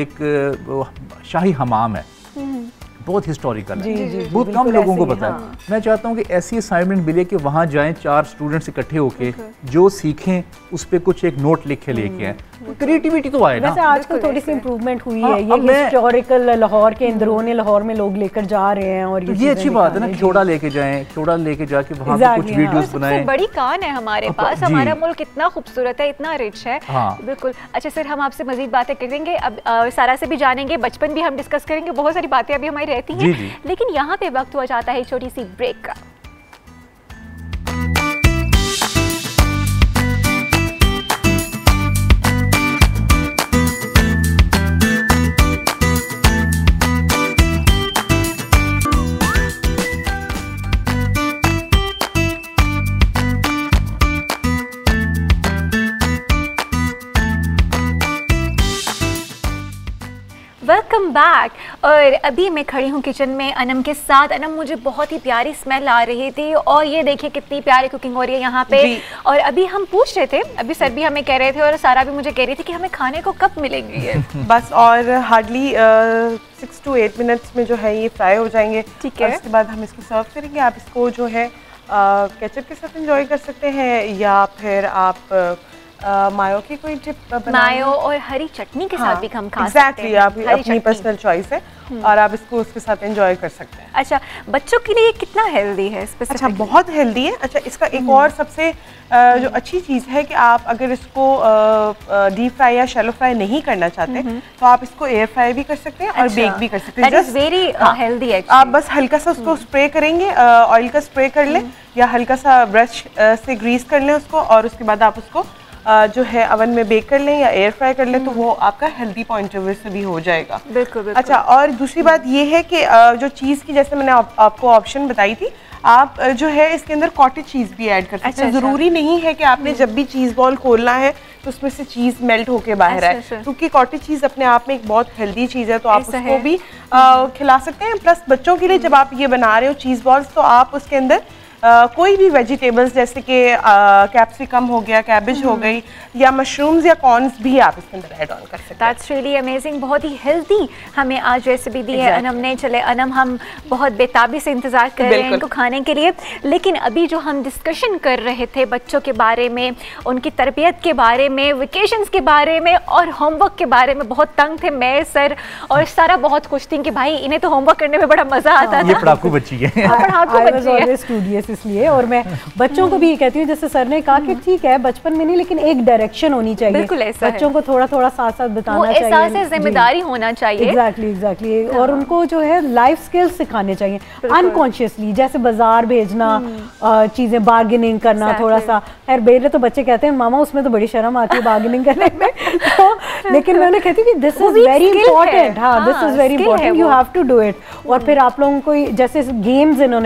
एक शाही हमाम है, बहुत हिस्टोरिकल है, बहुत कम लोगों को पता है। मैं चाहता हूँ कि ऐसी असाइनमेंट मिले कि वहाँ जाएं, चार स्टूडेंट्स इकट्ठे होके जो सीखें उस पर कुछ एक नोट लिख के लेके आए, तो क्रिएटिविटी तो आए ना। वैसे आजकल थोड़ी सी इम्प्रूवमेंट हुई है, ये हिस्टोरिकल लाहौर के अंदरूनी लाहौर में लोग लेकर जा रहे हैं और ये अच्छी बात है ना। खियोड़ा लेके जाएं, खियोड़ा लेके जाके वहाँ पे कुछ वीडियोस बनाएं। बड़ी कान है हमारे पास, हमारा मुल्क इतना खूबसूरत है, इतना रिच है। बिल्कुल। अच्छा सर, हम आपसे मजीद बातें करेंगे, अब सारा से भी जानेंगे, बचपन भी हम डिस्कस करेंगे, बहुत सारी बातें अभी हमारी रहती हैं, लेकिन यहाँ पे वक्त हुआ जाता है छोटी सी ब्रेक का। Welcome back. और अभी मैं खड़ी हूँ किचन में अनम के साथ। अनम, मुझे बहुत ही प्यारी स्मेल आ रही थी और ये देखिए कितनी प्यारी कुकिंग हो रही है यहाँ पे। और अभी हम पूछ रहे थे, अभी सर भी हमें कह रहे थे और सारा भी मुझे कह रही थी कि हमें खाने को कब मिलेंगी ये। बस और hardly six to eight minutes में जो है ये फ्राई हो जाएंगे। ठीक है, उसके बाद हम इसको सर्व करेंगे। आप इसको जो है केचप के साथ एंजॉय कर सकते हैं या फिर आप Uh, मायो की कोई टिप मायो और हरी चटनी के हाँ, साथ भी हम खा exactly, सकते हैं। आप अपनी पर्सनल चॉइस है और आप इसको उसके साथ एंजॉय कर सकते हैं। अच्छा, बच्चों के लिए कितना हेल्दी है? अच्छा, बहुत हेल्दी है। अच्छा, इसका एक और सबसे जो अच्छी चीज़ है कि आप अगर इसको डीप फ्राई या शैलो फ्राई नहीं करना चाहते तो आप इसको एयर फ्राई भी कर सकते हैं और बेक भी कर सकते हैं। दैट इज वेरी हेल्दी है। आप बस हल्का सा उसको स्प्रे करेंगे, ऑयल का स्प्रे कर लें या हल्का सा ब्रश से ग्रीस कर लें उसको और उसके बाद आप उसको Uh, जो है अवन में बेक कर लें या एयर फ्राई कर लें तो वो आपका हेल्दी पॉइंट ऑफ व्यू से भी हो जाएगा। बिल्कुल, बिल्कुल। अच्छा, और दूसरी बात ये है कि uh, जो चीज़ की जैसे मैंने आप, आपको ऑप्शन बताई थी, आप uh, जो है इसके अंदर कॉटेज चीज़ भी ऐड कर सकते हैं। अच्छा, ज़रूरी नहीं है कि आपने जब भी चीज़ बॉल खोलना है तो उसमें से चीज़ मेल्ट होके बाहर आए, क्योंकि कॉटेज चीज़ अपने आप में एक बहुत हेल्दी चीज़ है, तो आप उसको भी uh, खिला सकते हैं। प्लस बच्चों के लिए जब आप ये बना रहे हो चीज़ बॉल्स तो आप उसके अंदर Uh, कोई भी वेजिटेबल्स जैसे कि कैप्सिकम uh, हो गया, कैबेज हो गई या मशरूम्स या कॉर्न्स भी आप इसके अंदर ऐड ऑन कर सकते हैं। That's really amazing. बहुत ही हेल्दी हमें आज रेसिपी दी है अनम ने। चले अनम, हम बहुत बेताबी से इंतज़ार कर रहे हैं इनको खाने के लिए, लेकिन अभी जो हम डिस्कशन कर रहे थे बच्चों के बारे में, उनकी तरबियत के बारे में, वेकेशंस के बारे में और होमवर्क के बारे में, बहुत तंग थे मैं, सर और सारा बहुत खुश थी कि भाई इन्हें तो होमवर्क करने में बड़ा मज़ा आता था। ये पढ़ाकू बच्ची है, पढ़ाकू बच्ची है इसलिए। और मैं बच्चों को भी ये कहती हूँ, जैसे सर ने कहा कि ठीक है बचपन में नहीं लेकिन एक डायरेक्शन होनी चाहिए। बिल्कुल ऐसा बच्चों को थोड़ा थोड़ा साथ साथ बताना चाहिए, एहसास जिम्मेदारी होना चाहिए। एग्जैक्टली एग्जैक्टली और उनको जो है लाइफ स्किल्स सिखाने चाहिए अनकॉन्शियसली, जैसे बाजार भेजना, चीजें बार्गेनिंग करना थोड़ा सा। खैर मेरे तो बच्चे कहते हैं मामा उसमें तो बड़ी शर्म आती है बार्गेनिंग करने में, तो लेकिन मैं उन्हें कहती हूँ कि दिस इज वेरी इंपॉर्टेंट। हाँ, this is very important, you have to do it. और फिर आप लोगों को जैसे गेम्स इन्होंने कहा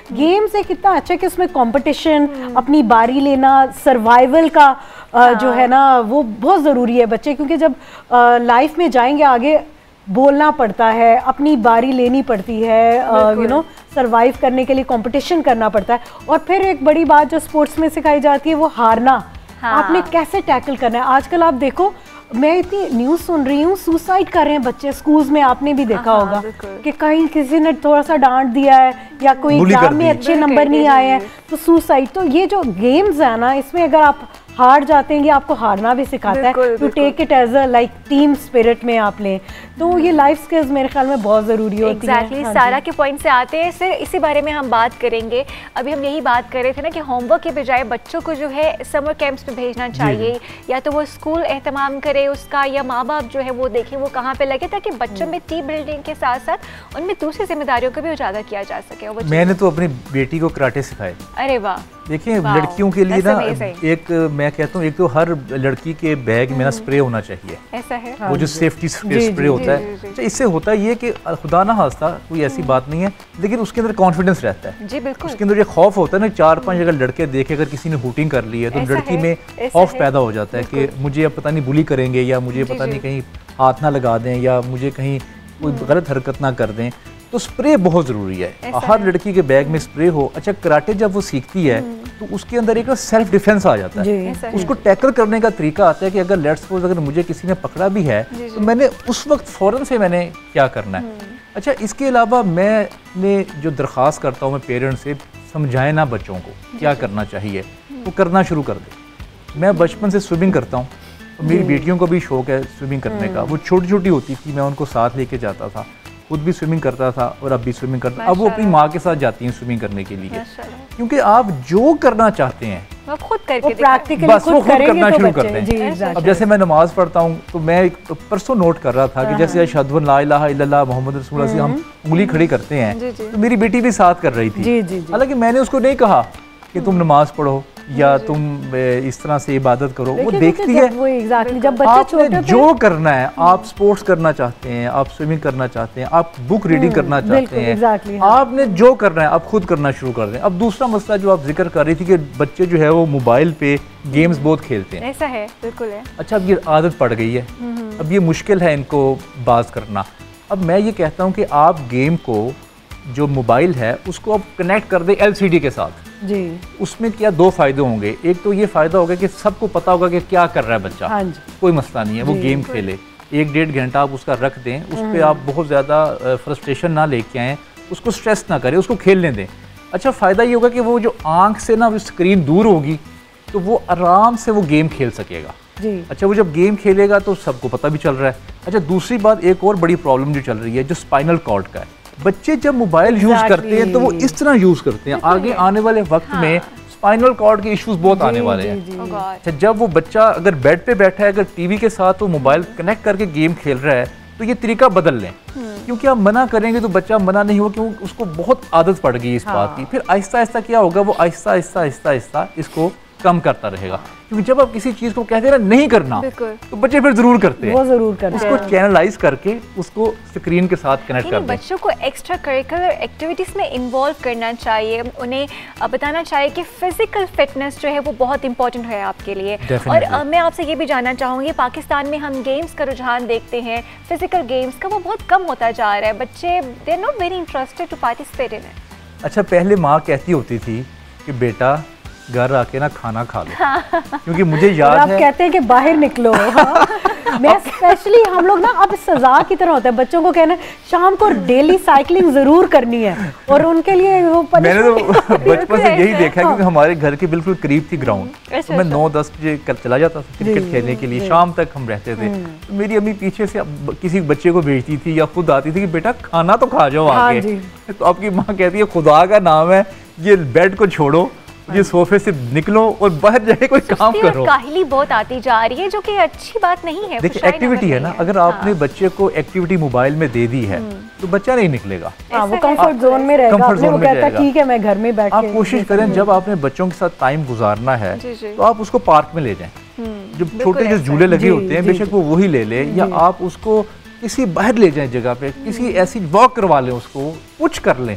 गेम्स एक इतना अच्छा कि उसमें कंपटीशन, अपनी बारी लेना, सर्वाइवल का आ, जो है ना वो बहुत ज़रूरी है बच्चे, क्योंकि जब लाइफ में जाएंगे आगे बोलना पड़ता है, अपनी बारी लेनी पड़ती है, यू नो सरवाइव करने के लिए कंपटीशन करना पड़ता है। और फिर एक बड़ी बात जो स्पोर्ट्स में सिखाई जाती है वो हारना। हाँ। आपने कैसे टैकल करना है। आजकल आप देखो, मैं इतनी न्यूज़ सुन रही हूँ, सुसाइड कर रहे हैं बच्चे स्कूल्स में, आपने भी देखा हाँ, होगा कि कहीं किसी ने थोड़ा सा डांट दिया है या कोई एग्जाम में अच्छे नंबर नहीं आए हैं तो सुसाइड। तो ये जो गेम्स है ना, इसमें अगर आप हार जाते हैं, ये आपको हारना भी सिखाता है, to take it as a like team spirit में आप लें। तो ये लाइफ स्किल्स मेरे ख्याल में बहुत ज़रूरी होती है। एग्जैक्टली, सारा के पॉइंट से आते हैं, सिर्फ इसी बारे में हम बात करेंगे। अभी हम यही बात कर रहे थे ना कि होमवर्क के बजाय बच्चों को जो है समर कैंप्स में भेजना चाहिए, या तो वो स्कूल एहतमाम करे उसका, या माँ बाप जो है वो देखें वो कहाँ पे लगे, ताकि बच्चों में टीम बिल्डिंग के साथ साथ उनमें दूसरी जिम्मेदारियों को भी उजागर किया जा सके। मैंने तो अपनी बेटी को कराटे सिखाए। अरे वाह। देखिए लड़कियों के लिए ना एक, मैं कहता हूँ, एक तो हर लड़की के बैग में ना स्प्रे होना चाहिए। ऐसा है, वो जो सेफ्टी स्प्रे होता है। अच्छा, इससे होता है ये कि खुदा ना खास्ता कोई ऐसी बात नहीं है, लेकिन उसके अंदर कॉन्फिडेंस रहता है। जी बिल्कुल। उसके अंदर ये खौफ होता है ना, चार पांच अगर लड़के देखे अगर किसी ने हूटिंग कर ली है तो लड़की में खौफ पैदा हो जाता है कि मुझे अब पता नहीं बुली करेंगे, या मुझे पता नहीं कहीं हाथ ना लगा दें, या मुझे कहीं कोई गलत हरकत ना कर दें। तो स्प्रे बहुत ज़रूरी है, हर लड़की के बैग में स्प्रे हो। अच्छा, कराटे जब वो सीखती है तो उसके अंदर एक सेल्फ डिफेंस आ जाता है, उसको टैकल करने का तरीका आता है कि अगर लेट्स सपोज अगर मुझे किसी ने पकड़ा भी है तो मैंने उस वक्त फ़ौरन से मैंने क्या करना है। अच्छा, इसके अलावा मैं जो दरख्वास्त करता हूँ मैं पेरेंट्स से, समझाएं ना बच्चों को क्या करना चाहिए, वो करना शुरू कर दे। मैं बचपन से स्विमिंग करता हूँ, मेरी बेटियों को भी शौक है स्विमिंग करने का। वो छोटी छोटी होती थी, मैं उनको साथ लेके जाता था, खुद भी स्विमिंग करता था और अब भी स्विमिंग करता। अब वो अपनी माँ के साथ जाती हैं स्विमिंग करने के लिए, क्योंकि आप जो करना चाहते हैं वो खुद करके प्रैक्टिकली बस वो खुद करना तो शुरू करते हैं। अब जैसे मैं नमाज पढ़ता हूँ तो मैं एक परसों नोट कर रहा था कि जैसे अशहदु अन ला इलाहा इल्लल्लाह मोहम्मद रसूलुल्लाह से हम उंगली खड़ी करते हैं, तो मेरी बेटी भी साथ कर रही थी। हालांकि मैंने उसको नहीं कहा कि तुम नमाज पढ़ो या तुम इस तरह से इबादत करो, वो देखती है। वो एग्जैक्टली, जब बच्चा छोटा जो करना है, आप स्पोर्ट्स करना चाहते हैं, आप स्विमिंग करना चाहते हैं, आप बुक रीडिंग करना चाहते हैं, आपने जो करना है आप खुद करना शुरू कर दें। अब दूसरा मसला जो आप जिक्र कर रही थी कि बच्चे जो है वो मोबाइल पे गेम्स बहुत खेलते हैं। ऐसा है, बिल्कुल है। अच्छा, अब ये आदत पड़ गई है, अब ये मुश्किल है इनको बाज करना। अब मैं ये कहता हूँ कि आप गेम को, जो मोबाइल है उसको आप कनेक्ट कर दें एलसीडी के साथ जी। उसमें क्या दो फायदे होंगे, एक तो ये फायदा होगा कि सबको पता होगा कि क्या कर रहा है बच्चा। हाँ जी। कोई मसला नहीं है, वो गेम खेले, एक डेढ़ घंटा आप उसका रख दें, उस पर आप बहुत ज़्यादा फ्रस्ट्रेशन ना लेके आएँ, उसको स्ट्रेस ना करें, उसको खेलने दें। अच्छा, फ़ायदा ये होगा कि वो जो आँख से ना स्क्रीन दूर होगी तो वो आराम से वो गेम खेल सकेगा जी। अच्छा, वो जब गेम खेलेगा तो सबको पता भी चल रहा है। अच्छा, दूसरी बात, एक और बड़ी प्रॉब्लम जो चल रही है जो स्पाइनल कॉर्ड का है। बच्चे जब मोबाइल यूज exactly. करते हैं तो वो इस तरह यूज करते हैं, आगे आने वाले वक्त हाँ. में स्पाइनल कॉर्ड के इश्यूज बहुत आने वाले हैं। अच्छा, जब वो बच्चा अगर बेड पे बैठा है, अगर टीवी के साथ वो मोबाइल कनेक्ट करके गेम खेल रहा है, तो ये तरीका बदल लें, क्योंकि आप मना करेंगे तो बच्चा मना नहीं होगा, क्योंकि उसको बहुत आदत पड़ गई इस हाँ. बात की। फिर आहिस्ता आहिस्ता क्या होगा, वो आहिस्ता आहिस्ता आहिस्ता आहिस्ता इसको कम करता रहेगा, क्योंकि जब आप किसी चीज को कहते हैं ना नहीं करना, तो बच्चे फिर जरूर करते हैं, वो जरूर करते हैं। उसको चैनलाइज करके उसको स्क्रीन के साथ कनेक्ट कर दें। बच्चों को एक्स्ट्रा करिकुलर एक्टिविटीज में इन्वॉल्व करना चाहिए, उन्हें बताना चाहिए कि फिजिकल फिटनेस जो है वो बहुत इंपॉर्टेंट है आपके लिए। और uh, मैं आपसे ये भी जानना चाहूँगी, पाकिस्तान में हम गेम्स का रुझान देखते हैं, फिजिकल गेम्स का वो बहुत कम होता जा रहा है, बच्चे they are not very interested to participate in it. अच्छा, पहले माँ कहती होती थी कि बेटा घर आके ना खाना खा लो, क्योंकि मुझे याद आप है, कहते हैं कि बाहर निकलो। हाँ। मैं स्पेशली हम लोग ना अब सजा की तरह होता है बच्चों को कहना शाम को डेली साइकिलिंग जरूर करनी है, और उनके लिए वो मैंने तो बचपन से यही देखा है, क्योंकि हमारे घर के बिल्कुल करीब थी ग्राउंड, तो मैं नौ दस बजे चला जाता था क्रिकेट खेलने के लिए, शाम तक हम रहते थे। तो मेरी अम्मी पीछे से किसी बच्चे को भेजती थी या खुद आती थी कि बेटा खाना तो खा जाओ आके। तो आपकी माँ कहती है खुदा का नाम है, ये बेड को छोड़ो, ये सोफे से निकलो और बाहर जाके कोई काम करो। काहिली बहुत आती जा रही है, जो कि अच्छी बात नहीं है। देखिए, एक्टिविटी है ना, अगर आपने हाँ। बच्चे को एक्टिविटी मोबाइल में दे दी है तो बच्चा नहीं निकलेगा, हाँ, वो कंफर्ट जोन में रहेगा, कंफर्ट जोन में रहेगा। ठीक है, मैं घर में बैठ आप कोशिश करें जब आपने बच्चों के साथ टाइम गुजारना है तो आप उसको पार्क में ले जाएं, जो छोटे जो झूले लगे होते हैं बेशक वो वही ले ले, या आप उसको किसी बाहर ले जाएं जगह पे, किसी ऐसी वॉक करवा लें, उसको कुछ कर लें,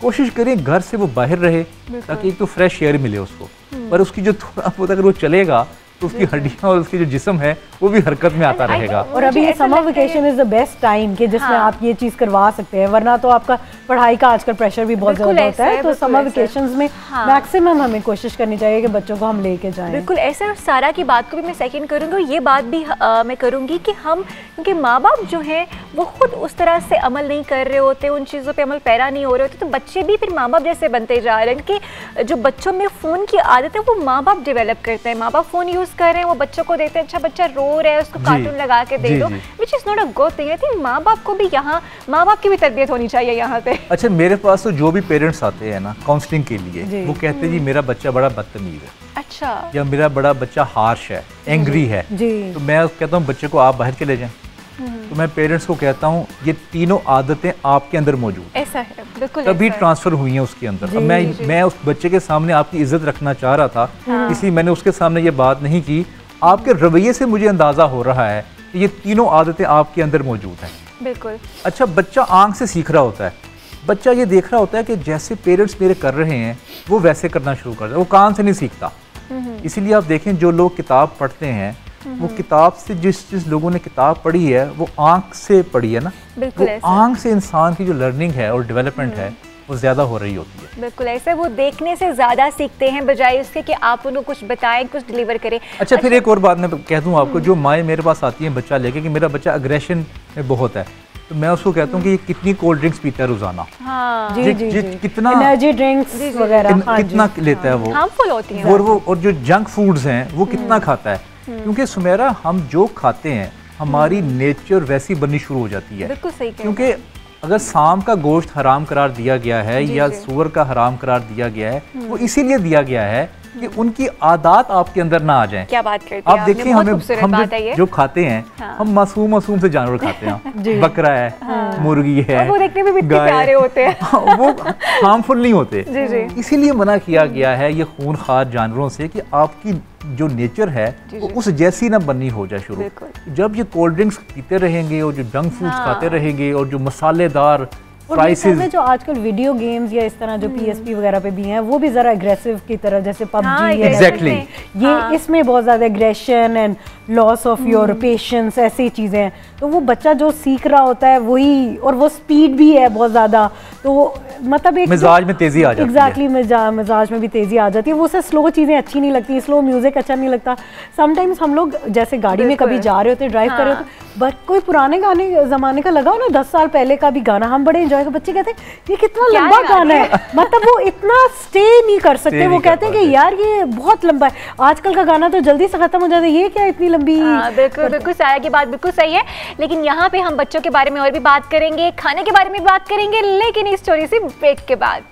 कोशिश करें घर से वो बाहर रहे ताकि एक तो फ्रेश एयर मिले उसको, पर उसकी जो थोड़ा बहुत अगर वो चलेगा तो उसकी हड्डियां और उसकी जो जिस्म है वो भी हरकत में आता रहेगा। और अभी ये summer vacation is the best time कि जिसमें हाँ। आप ये चीज़ करवा सकते हैं, वरना तो आपका पढ़ाई का आजकल प्रेशर भी बहुत ज़्यादा होता है, तो समर वेकेशंस में मैक्सिमम हमें कोशिश करनी चाहिए कि बच्चों को हम लेके जाएं। बिल्कुल ऐसे। और सारा की बात को भी मैं सेकंड करूँगी, और ये बात भी आ, मैं करूँगी कि हम, क्योंकि माँ बाप जो हैं वो खुद उस तरह से अमल नहीं कर रहे होते, उन चीज़ों पे अमल पैरा नहीं हो रहे होते, तो बच्चे भी फिर माँ बाप जैसे बनते जा रहे हैं कि जो बच्चों में फ़ोन की आदत है वो माँ बाप डेवलप करते हैं। माँ बाप फ़ोन यूज़ कर रहे हैं, वो बच्चों को देते हैं, अच्छा बच्चा रो रहा है उसको कार्टून लगा के दे दो, which is not a good thing. I think माँ बाप को भी यहाँ, माँ बाप की भी तरबियत होनी चाहिए यहाँ पे। अच्छा, मेरे पास तो जो भी पेरेंट्स आते हैं ना काउंसलिंग के लिए, वो कहते हैं जी मेरा बच्चा बड़ा बदतमीज है, अच्छा, या मेरा बड़ा बच्चा हार्श है, एंग्री है, तो मैं कहता हूँ बच्चे को आप बाहर चले जाएं। तो मैं पेरेंट्स को कहता हूँ ये तीनों आदतें आपके अंदर मौजूद ऐसा है, बिल्कुल तभी ट्रांसफर हुई हैं उसके अंदर। अब मैं मैं उस बच्चे के सामने आपकी इज्जत रखना चाह रहा था, हाँ। इसलिए मैंने उसके सामने ये बात नहीं की। आपके रवैये से मुझे अंदाजा हो रहा है कि ये तीनों आदतें आपके अंदर मौजूद हैं। बिल्कुल। अच्छा, बच्चा आंख से सीख रहा होता है, बच्चा ये देख रहा होता है कि जैसे पेरेंट्स मेरे कर रहे हैं वो वैसे करना शुरू कर देता है, वो कान से नहीं सीखता। इसीलिए आप देखें जो लोग किताब पढ़ते हैं वो किताब से, जिस जिस लोगों ने किताब पढ़ी है वो आंख से पढ़ी है ना, वो आंख से इंसान की जो लर्निंग है और डेवलपमेंट है वो ज़्यादा हो रही होती है। बिल्कुल ऐसे, वो देखने से ज़्यादा सीखते हैं बजाय उसके कि आप उनको कुछ बताएं, कुछ डिलीवर करें। अच्छा, अच्छा फिर एक और बात मैं कह दूं आपको, जो माएँ मेरे पास आती हैं बच्चा लेके कि मेरा बच्चा अग्रेशन में बहुत है, तो मैं उसको कहता हूँ कि ये कितनी कोल्ड ड्रिंक्स पीता है रोजाना, हाँ। जी, जी, जी, कितना एनर्जी ड्रिंक्स वगैरह कितना लेता है वो, हार्मफुल होती है। और वो और जो जंक फूड्स हैं वो कितना खाता है, क्योंकि सुमेरा हम जो खाते हैं हमारी नेचर वैसी बननी शुरू हो जाती है। बिल्कुल सही। क्योंकि अगर सांप का गोश्त हराम करार दिया गया है या सूअर का हराम करार दिया गया है, वो इसीलिए दिया गया है कि उनकी आदत आपके अंदर ना आ जाए। क्या बात करते हैं आप देखिए, हमें हम जो, जो खाते हैं, हाँ। हम मासूम मासूम से जानवर खाते हैं, बकरा है, हाँ। मुर्गी है, वो देखने में भी इतने प्यारे होते हैं, वो हार्मफुल नहीं होते। इसीलिए मना किया गया है ये खूनखार जानवरों से कि आपकी जो नेचर है वो उस जैसी ना बननी हो जाए शुरू। जब ये कोल्ड ड्रिंक्स पीते रहेंगे और जो जंक फूड्स हाँ। खाते रहेंगे और जो मसालेदार प्राइसेस में जो आजकल वीडियो गेम्स या इस तरह जो पीएसपी वगैरह पे भी हैं वो भी जरा एग्रेसिव की तरह, जैसे पबजी हाँ, एग्जैक्टली ये हाँ। इसमें बहुत ज़्यादा aggression and loss of your patience ऐसी चीज़ें हैं, तो वो बच्चा जो सीख रहा होता है वही, और वो स्पीड भी है बहुत ज़्यादा, तो मतलब एक मिजाज में तेज़ी आ जाती है। एग्जैक्टली मिजाज में भी तेज़ी आ जाती है, वो से स्लो चीज़ें अच्छी नहीं लगती, स्लो म्यूज़िक अच्छा नहीं लगता। समटाइम्स हम लोग जैसे गाड़ी में कभी जा रहे होते, ड्राइव कर रहे होते, बट कोई पुराने गाने ज़माने का लगा हो ना, दस साल पहले का भी गाना हम बड़े एंजॉय, बच्चे कहते हैं ये कितना लंबा गाना है, मतलब वो इतना स्टे नहीं कर सकते, वो कहते हैं कि यार ये बहुत लंबा है, आजकल का गाना तो जल्दी से खत्म हो जाता है, ये क्या इतनी लंबी। बिल्कुल बिल्कुल, सारा की बात बिल्कुल सही है, लेकिन यहाँ पे हम बच्चों के बारे में और भी बात करेंगे, खाने के बारे में बात करेंगे, लेकिन इस स्टोरी से ब्रेक के बाद।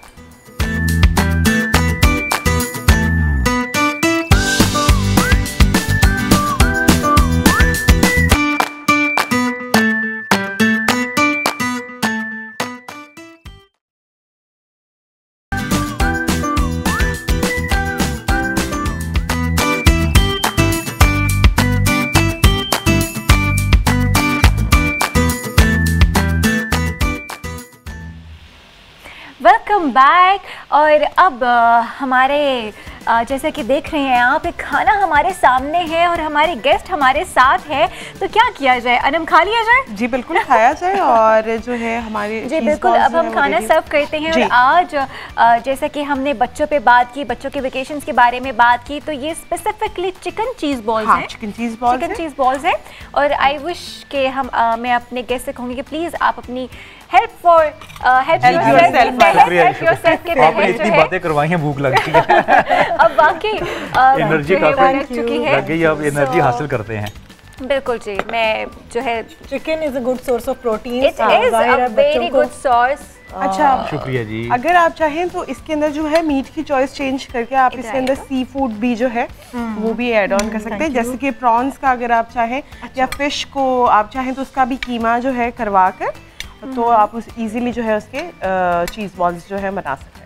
Welcome back. और अब आ, हमारे आ, जैसे कि देख रहे हैं आप, एक खाना हमारे सामने है और हमारे गेस्ट हमारे साथ है, तो क्या किया जाए अनम, खा लिया जाए? जी बिल्कुल खाया जाए, और जो है हमारे जी बिल्कुल, अब हम खाना सर्व करते हैं। और आज आ, जैसे कि हमने बच्चों पे बात की, बच्चों के वेकेशंस के बारे में बात की, तो ये स्पेसिफिकली चिकन चीज़ बॉल्स हैं, chicken cheese balls chicken cheese balls हैं। और आई विश के हम आ, मैं अपने गेस्ट से कहूँगी कि प्लीज़ आप अपनी हेल्प फॉर हेल्प योरसेल्फ के आपने इतनी बातें करवाई हैं, भूख लगती है अब वाकई एनर्जी काफी चुकी है, लग गई, अब एनर्जी हासिल करते हैं। बिल्कुल जी, मैं जो है chicken is a good source of protein, it is a very good source. अच्छा, शुक्रिया जी। अगर आप चाहें तो इसके अंदर जो है मीट की चॉइस चेंज करके आप इसके अंदर सी फूड भी जो है वो भी ऐड ऑन कर सकते हैं, जैसे कि प्रॉन्स का अगर आप चाहें, या फिश को आप चाहें तो उसका भी कीमा जो है करवा कर, तो आप उस इजीली जो है उसके चीज़ बॉल्स जो है बना सकते हैं।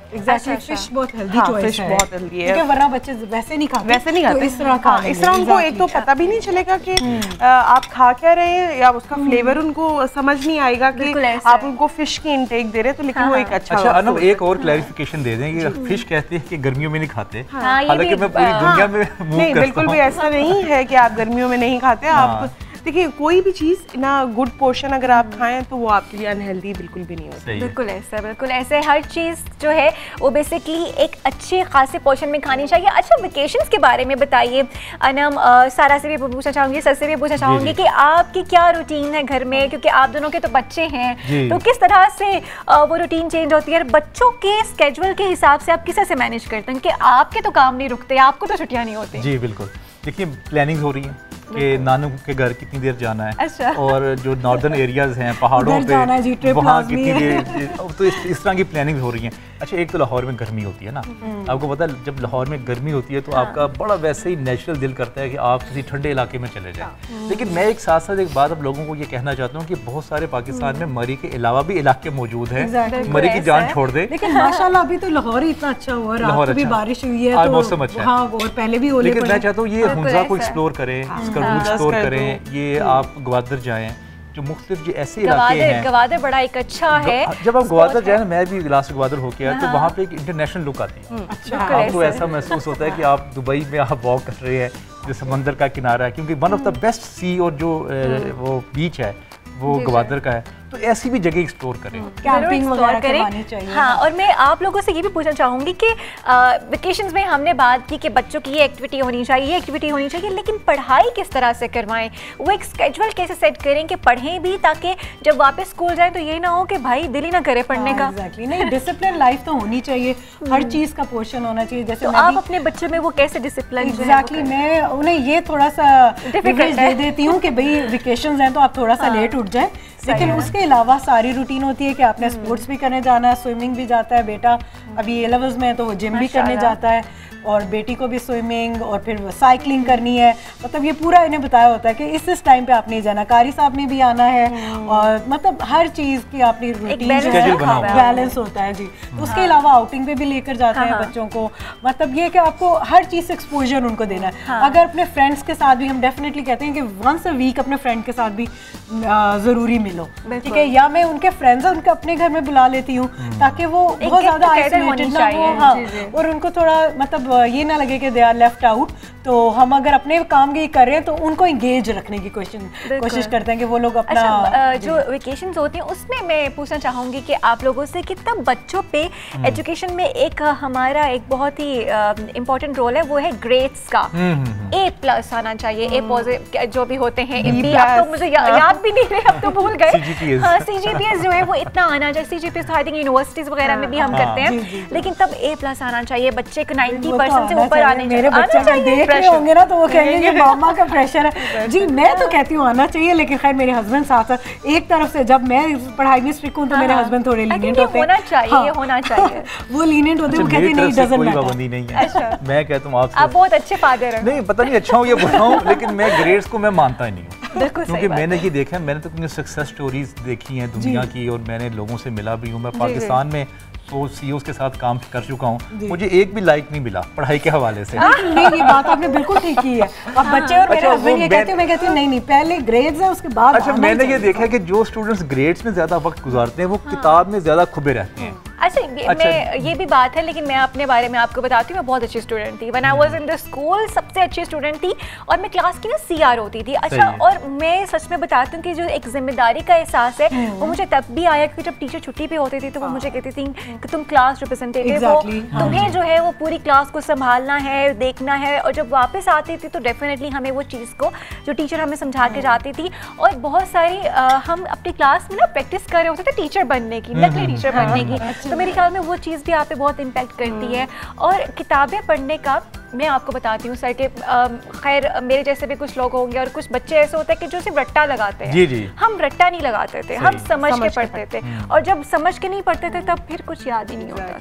एग्जैक्टली फिश बहुत हेल्दी हाँ, चॉइस फिश है, बहुत हेल्दी है, क्योंकि वरना बच्चे वैसे नहीं खाते, वैसे नहीं खाते, तो इस तरह खा इस तरह उनको एक तो पता भी नहीं चलेगा कि आप खा क्या रहे हैं, या उसका फ्लेवर उनको समझ नहीं आएगा कि आप उनको फिश की इनटेक दे रहे हैं, तो लेकिन वो एक अच्छा। अच्छा अनम, एक और क्लैरिफिकेशन दे दें कि फिश कहते हैं कि गर्मियों में नहीं खाते, हालांकि मैं पूरी दुनिया में नहीं, बिल्कुल भी ऐसा नहीं है कि आप गर्मियों में नहीं खाते। आप देखिए कोई भी चीज़ ना गुड पोर्शन अगर आप खाएं तो वो आपके लिए अनहेल्दी बिल्कुल भी नहीं होती। बिल्कुल ऐसा, बिल्कुल ऐसे हर चीज़ जो है वो बेसिकली एक अच्छे खासे पोर्शन में खानी चाहिए। अच्छा, वेकेशंस के बारे में बताइए अनम, सारा से भी पूछना चाहूँगी, सर से भी पूछना चाहूँगी कि आपकी क्या रूटीन है घर में, क्योंकि आप दोनों के तो बच्चे हैं, तो किस तरह से वो रूटीन चेंज होती है, बच्चों के स्केड्यूल के हिसाब से आप किस तरह से मैनेज करते हैं, क्योंकि आपके तो काम नहीं रुकते, आपको तो छुट्टियाँ नहीं होती। जी बिल्कुल, देखिए प्लानिंग हो रही है कि नानू के घर कितनी देर जाना है, अच्छा। और जो नॉर्दर्न एरियाज हैं पहाड़ों पे वहाँ कितनी देर, तो इस, इस तरह की प्लानिंग हो रही है। अच्छा, एक तो लाहौर में गर्मी होती है ना, आपको पता है जब लाहौर में गर्मी होती है तो हाँ। आपका बड़ा वैसे ही नेचुरल दिल करता है कि आप किसी ठंडे इलाके में चले जाएं। लेकिन मैं एक साथ साथ एक बात अब लोगों को ये कहना चाहता हूँ कि बहुत सारे पाकिस्तान में मरी के अलावा भी इलाके मौजूद हैं, मरी की जान छोड़ दे। लेकिन माशाल्लाह अभी तो लाहौर ही इतना अच्छा हुआ, रात को भी बारिश हुई है, आज मौसम अच्छा है, हाँ, और पहले भी ओले पड़े। लेकिन मैं चाहता हूँ ये हुंजा को एक्सप्लोर करें, इसका रूट एक्सप्लोर करें, ये आप ग्वादर जाएं, जो मुख्तलिफ जो ऐसे इलाके हैं। ग्वादर बड़ा एक अच्छा है, जब आप ग्वादर जाए ना, मैं भी लास्ट ग्वादर होके आया, तो वहाँ पे एक इंटरनेशनल लुक आती है। अच्छा, आपको ऐसा महसूस होता है कि आप दुबई में आप वॉक कर रहे हैं, जो समंदर का किनारा है, क्योंकि one of the best sea और जो वो बीच है वो ग्वादर का है, तो ऐसी भी जगह एक्सप्लोर करें, कैंपिंग वगैरह करवानी चाहिए। हाँ, और मैं आप लोगों से ये भी पूछना चाहूँगी कि वेकेशंस में हमने बात की कि बच्चों की ये एक्टिविटी होनी चाहिए, ये एक्टिविटी होनी चाहिए, लेकिन पढ़ाई किस तरह से करवाएं, वो एक स्केड्यूल कैसे सेट करें कि पढ़ें भी, ताकि जब वापस स्कूल जाएं तो ये ना हो कि भाई दिल ही ना करे पढ़ने का। एग्जैक्टली, नहीं, डिसिप्लिन लाइफ तो होनी चाहिए, हर चीज़ का पोर्शन होना चाहिए। जैसे आप अपने बच्चों में वो कैसे डिसिप्लिन? एग्जैक्टली, मैं उन्हें ये थोड़ा सा डिफिकल्ट दे देती हूँ कि भाई वेकेशंस हैं तो आप थोड़ा सा लेट उठ जाएं, लेकिन उसके अलावा सारी रूटीन होती है कि आपने स्पोर्ट्स भी करने जाना है, स्विमिंग भी जाता है बेटा, अभी ए लेवल्स में है तो वो जिम भी करने जाता है, और बेटी को भी स्विमिंग और फिर साइकिलिंग करनी है। मतलब ये पूरा इन्हें बताया होता है कि इस इस टाइम पे आपने जाना, कारी साहब ने भी आना है, और मतलब हर चीज़ की अपनी रूटीन बैलेंस होता है जी। तो उसके अलावा आउटिंग पे भी लेकर जाते हैं बच्चों को, मतलब ये कि आपको हर चीज़ से एक्सपोजर उनको देना है। अगर अपने फ्रेंड्स के साथ भी, हम डेफिनेटली कहते हैं कि वंस अ वीक अपने फ्रेंड के साथ भी ज़रूरी मिलो, ठीक है, या मैं उनके फ्रेंड्स उनके अपने घर में बुला लेती हूँ ताकि वो बहुत ज़्यादा आइसोलेटेड ना हो, हाँ, और उनको थोड़ा मतलब ये ना लगे कि दे आर लेफ्ट आउट। तो हम अगर अपने काम की कर रहे हैं तो उनको इंगेज रखने की कोशिश कोशिश करते हैं कि वो लोग अपना। अच्छा, जो वेकेशंस होती हैं उसमें मैं पूछना चाहूँगी कि आप लोगों से कि तब बच्चों पे एजुकेशन में एक हमारा एक बहुत ही इम्पोर्टेंट रोल है, वो है ग्रेड्स का। ए प्लस आना चाहिए, ए पॉजिटिव जो भी होते हैं, बी, अब तो मुझे या, याद भी नहीं रहे, अब तो भूल गए। हाँ, सी जी पी एस जो है वो इतना आना चाहिए, C G P S I think universities वगैरह में भी हम करते हैं, लेकिन तब ए प्लस आना चाहिए, बच्चे को नाइन्टी परसेंट से ऊपर आने मेरे बच्चे अगर देख रहे होंगे ना तो वो कहेंगे ये मामा का प्रेशर है जी। मैं तो कहती हूँ आना चाहिए, लेकिन खैर मेरे हस्बैंड साथ साथ एक तरफ से जब मैं पढ़ाई में स्ट्रिक्ट हूँ तो मेरे हस्बैंड थोड़े लीनियंट होते हैं, होना चाहिए, होना चाहिए, वो लीनियंट होते हैं, वो कहते नहीं डजंट मैटर, पाबंदी नहीं है। मैं कहता हूँ आप बहुत अच्छे फादर हैं। नहीं, पता नहीं अच्छा हूँ या बुरा हूँ, लेकिन मैं ग्रेड्स को मैं मानता ही नहीं हूँ, क्योंकि मैंने ये देखा है, मैंने तो कुछ सक्सेस स्टोरीज देखी हैं दुनिया की, और मैंने लोगों से मिला भी हूँ। मैं पाकिस्तान में तो सीईओ के साथ काम कर चुका हूँ, मुझे एक भी लाइक नहीं मिला पढ़ाई के हवाले से। नहीं, ये बात आपने बिल्कुल ठीक की है। अब बच्चे और मेरे हस्बैंड ये कहते हैं, मैं कहती हूँ नहीं नहीं पहले ग्रेड्स है उसके बाद। अच्छा, मैंने ये देखा है कि जो स्टूडेंट्स ग्रेड्स में ज्यादा वक्त गुजारते हैं वो किताब में ज्यादा खुबे रहते हैं। अच्छा, अच्छा, मैं ये भी बात है, लेकिन मैं अपने बारे में आपको बताती हूँ, मैं बहुत अच्छी स्टूडेंट थी। When I was in the school सबसे अच्छी स्टूडेंट थी, और मैं क्लास की ना सी आर होती थी। अच्छा, और मैं सच में बताती हूँ कि जो एक जिम्मेदारी का एहसास है वो मुझे तब भी आया, क्योंकि जब टीचर छुट्टी पे होती थी तो वो मुझे कहती थी कि तुम क्लास रिप्रेजेंटेटिव हो, तुम्हें जो है वो पूरी क्लास को संभालना है, देखना है। और जब वापस आती थी तो डेफिनेटली हमें वो चीज़ को जो टीचर हमें समझा के जाती थी, और बहुत सारी हम अपनी क्लास में ना प्रैक्टिस कर रहे होते थे टीचर बनने की, नकली टीचर बनने की, तो मेरे ख्याल में वो चीज़ भी आप पे बहुत इम्पैक्ट करती है। और किताबें पढ़ने का मैं आपको बताती हूँ सर के, खैर मेरे जैसे भी कुछ लोग होंगे और कुछ बच्चे ऐसे होते हैं कि जो सिर्फ रट्टा लगाते हैं। जी जी। हम रट्टा नहीं लगाते थे, हम समझ के पढ़ते थे, और जब समझ के नहीं पढ़ते थे तब फिर कुछ याद ही नहीं होता था।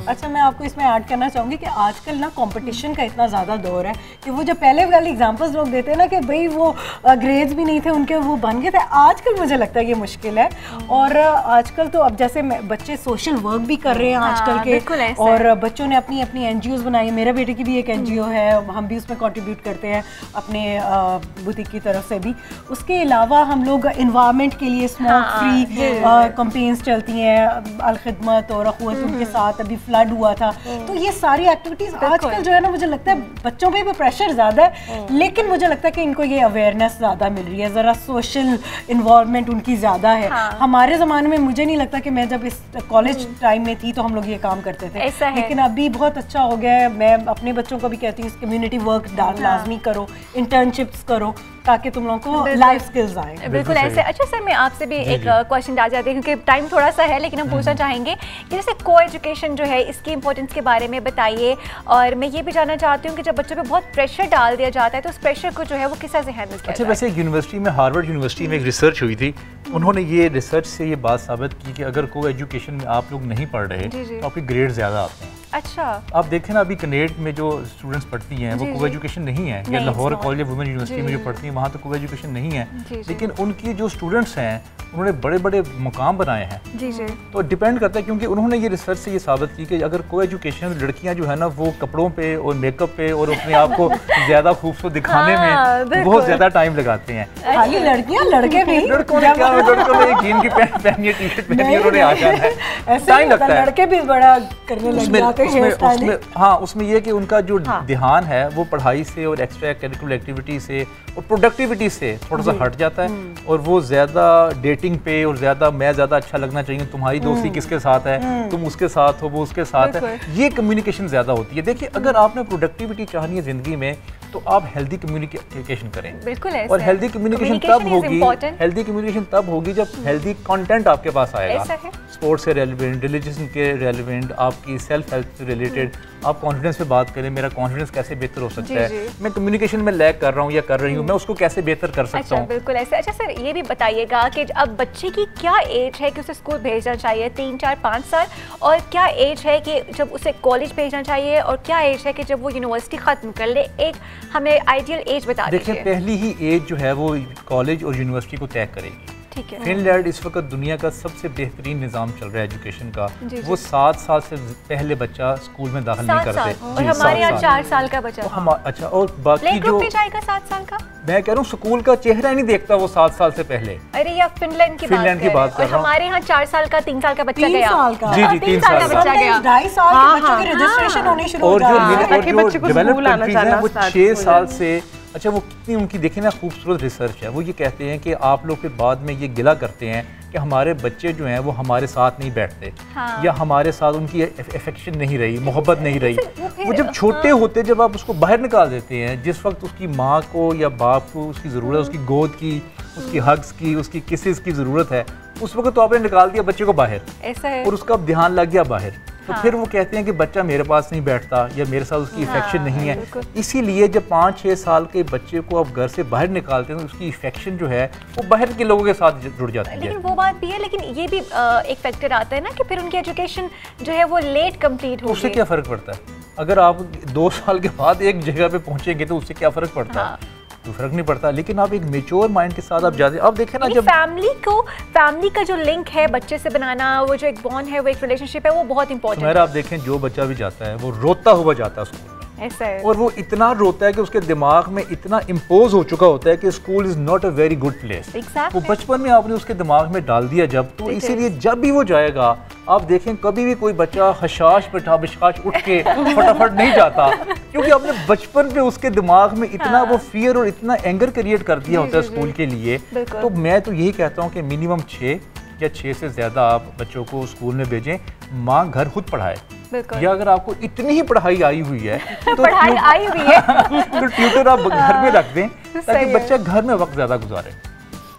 अच्छा, मैं आपको इसमें ऐड करना चाहूँगी कि आजकल ना कंपटीशन का इतना ज़्यादा दौर है कि वो जो पहले वाले एग्जांपल्स लोग देते हैं ना कि भाई वो ग्रेड्स भी नहीं थे उनके, वो बन गए थे, आजकल मुझे लगता है ये मुश्किल है। और आजकल तो अब जैसे बच्चे सोशल वर्क भी कर रहे हैं आजकल के, और बच्चों ने अपनी अपनी एनजीओज बनाई है। मेरा बेटे की भी एक एनजीओ है, हम भी उसमें कंट्रीब्यूट करते हैं अपने बुटीक की तरफ से भी। उसके अलावा हम लोग एनवायरनमेंट के लिए स्मोक फ्री कैंपेन्स चलती हैं, अल खिदमत और अखुवत उनके साथ अभी फ्लड हुआ था। तो ये सारी एक्टिविटीज आजकल जो है ना, मुझे लगता है बच्चों पे भी प्रेशर ज़्यादा है, लेकिन मुझे लगता है कि इनको ये अवेयरनेस ज़्यादा मिल रही है, ज़रा सोशल इन्वॉल्वमेंट उनकी ज़्यादा है। हाँ। हमारे ज़माने में मुझे नहीं लगता कि मैं जब इस कॉलेज टाइम में थी तो हम लोग ये काम करते थे, लेकिन अभी बहुत अच्छा हो गया है। मैं अपने बच्चों को भी कहती हूँ कम्युनिटी वर्क लाजमी करो, इंटर्नशिप्स करो, ताकि तुम लोगों को लाइफ स्किल्स आए। बिल्कुल ऐसे। अच्छा सर, मैं आपसे भी एक क्वेश्चन डाल जाती हूँ क्योंकि टाइम थोड़ा सा है, लेकिन हम पूछना चाहेंगे कि जैसे को एजुकेशन जो है इसकी इंपॉर्टेंस के बारे में बताइए। और मैं ये भी जानना चाहती हूँ कि जब बच्चों पे बहुत प्रेशर डाल दिया जाता है तो उस प्रेशर को जो है वो किस तरह से हैंडल किया? अच्छा, वैसे यूनिवर्सिटी में, हार्वर्ड यूनिवर्सिटी में एक रिसर्च हुई थी, उन्होंने ये रिसर्च से ये बात साबित की कि अगर को एजुकेशन में आप लोग नहीं पढ़ रहे तो आपके ग्रेड ज़्यादा आते हैं। अच्छा, आप देखें ना, अभी कनेड में जो स्टूडेंट्स पढ़ती हैं वो को एजुकेशन नहीं है, या लाहौर कॉलेज या वुमेन यूनिवर्सिटी में जो पढ़ती हैं वहाँ तो को एजुकेशन नहीं है, लेकिन उनकी जो स्टूडेंट्स हैं उन्होंने बड़े बड़े मुकाम बनाए हैं। जी जी। तो डिपेंड करता है, क्योंकि उन्होंने ये रिसर्च से ये साबित की कि अगर को एजुकेशन लड़कियां जो है ना वो कपड़ों पे और मेकअप पे और अपने आप को ज़्यादा खूबसूरत दिखाने हाँ, में बहुत ज़्यादा टाइम लगाते हैं। खाली लड़कियां, लड़के भी, लड़कों ने क्या, लड़कों ने जीन की पैंट पहनी है, टी शर्ट पहनी है, उन्होंने आ जाना है, टाइम लगता है। लड़के भी बड़ा करने लग जाते हैं उसमें। हाँ, उसमें ये कि उनका जो ध्यान है वो पढ़ाई से और एक्स्ट्रा करिकुलर एक्टिविटी से और प्रोडक्टिविटी से थोड़ा सा हट जाता है, और वो ज़्यादा डेटिंग पे और ज़्यादा मैं ज़्यादा अच्छा लगना चाहिए, तुम्हारी दोस्ती किसके साथ है, तुम उसके साथ हो, वो उसके साथ है, ये कम्युनिकेशन ज़्यादा होती है। देखिए, अगर आपने प्रोडक्टिविटी चाहनी है ज़िंदगी में तो आप हेल्दी कम्युनिकेशन करें। बिल्कुल ऐसे। और हेल्दी कम्युनिकेशन तब होगी, हेल्दी कम्युनिकेशन तब होगी जब हेल्दी कंटेंट आपके पास आएगा, स्पोर्ट्स से रेलिवेंट, रिलीजन के रेलिवेंट, आपकी सेल्फ हेल्थ से रिलेटेड। आप कॉन्फिडेंस पे बात करें, मेरा कॉन्फिडेंस कैसे बेहतर हो सकता है, मैं कम्युनिकेशन में लैग कर रहा हूँ या कर रही हूँ, मैं उसको कैसे बेहतर कर सकता हूँ। बिल्कुल ऐसे। अच्छा सर, ये भी बताइएगा कि अब बच्चे की क्या एज है कि उसे स्कूल भेजना चाहिए, तीन चार पाँच साल, और क्या एज है कि जब उसे कॉलेज भेजना चाहिए, और क्या एज है कि जब वो यूनिवर्सिटी खत्म कर ले? एक हमें आइडियल एज बता दीजिए। देखिए, पहली ही एज जो है वो कॉलेज और यूनिवर्सिटी को तय करेगी। ठीक है। फिनलैंड इस वक्त दुनिया का सबसे बेहतरीन निज़ाम चल रहा है एजुकेशन का। जी जी। वो सात साल से पहले बच्चा स्कूल में दाखिल नहीं करते, और हमारे यहाँ चार साल का बच्चा। तो हम अच्छा, और बाकी जो जाएगा सात साल का, मैं कह रहा हूँ स्कूल का चेहरा नहीं देखता वो सात साल से पहले। अरे या फिनलैंड की फिनलैंड की बात कर रहा हूँ। हमारे यहाँ चार साल का, तीन साल का बच्चा गया। जी जी, तीन साल का बच्चा गया, ढाई साल के बच्चों की रजिस्ट्रेशन होनी शुरू हो जाती है। और जो डेवलप्ड कंट्रीज हैं वो छह साल से, अच्छा वो कितनी उनकी देखें ना खूबसूरत रिसर्च है, वो ये कहते हैं कि आप लोग फिर बाद में ये गिला करते हैं कि हमारे बच्चे जो हैं वो हमारे साथ नहीं बैठते, हाँ। या हमारे साथ उनकी अफेक्शन नहीं रही, मोहब्बत नहीं रही। वो जब छोटे होते, जब आप उसको बाहर निकाल देते हैं, जिस वक्त उसकी माँ को या बाप को उसकी ज़रूरत है, उसकी गोद की, उसकी हग्स की, उसकी किसेस की ज़रूरत है, उस वक्त तो आपने निकाल दिया बच्चे को बाहर, ऐसा है, और उसका ध्यान लग गया बाहर। तो हाँ। फिर वो कहते हैं कि बच्चा मेरे पास नहीं बैठता या मेरे साथ उसकी इफेक्शन हाँ, नहीं है। इसीलिए जब पाँच छः साल के बच्चे को आप घर से बाहर निकालते हैं तो उसकी इफेक्शन जो है वो बाहर के लोगों के साथ जुड़ जाती है। लेकिन वो बात भी है, लेकिन ये भी आ, एक फैक्टर आता है ना कि फिर उनकी एजुकेशन जो है वो लेट कंप्लीट हो, उससे क्या फ़र्क पड़ता है? अगर आप दो साल के बाद एक जगह पे पहुँचेंगे तो उससे क्या फ़र्क पड़ता है? हाँ। तो फर्क नहीं पड़ता, लेकिन आप एक मेच्योर माइंड के साथ आप जाते हैं। अब देखें ना, जब फैमिली को, फैमिली का जो लिंक है बच्चे से बनाना, वो जो एक बॉन्ड है, वो एक रिलेशनशिप है, वो बहुत इंपॉर्टेंट है। आप देखें जो बच्चा भी जाता है वो रोता हुआ जाता है स्कूल में, ऐसा है, और वो इतना रोता है कि उसके दिमाग में इतना इम्पोज हो चुका होता है कि school is not a very good place. वो बचपन में आपने उसके दिमाग में डाल दिया जब, तो इसीलिए जब भी वो जाएगा आप देखें कभी भी कोई बच्चा हशाश बैठा बिशाश उठ के फटाफट नहीं जाता, क्योंकि आपने बचपन पे उसके दिमाग में इतना हाँ। वो फियर और इतना एंगर क्रिएट कर दिया होता है स्कूल के लिए। तो मैं तो यही कहता हूँ कि मिनिमम छः या छः से ज़्यादा आप बच्चों को स्कूल में भेजें, माँ घर खुद पढ़ाए, या अगर आपको इतनी ही पढ़ाई आई हुई है तो पढ़ाई आई हुई है तो ट्यूटर आप घर में रख दें ताकि बच्चा घर में वक्त ज़्यादा गुजारे।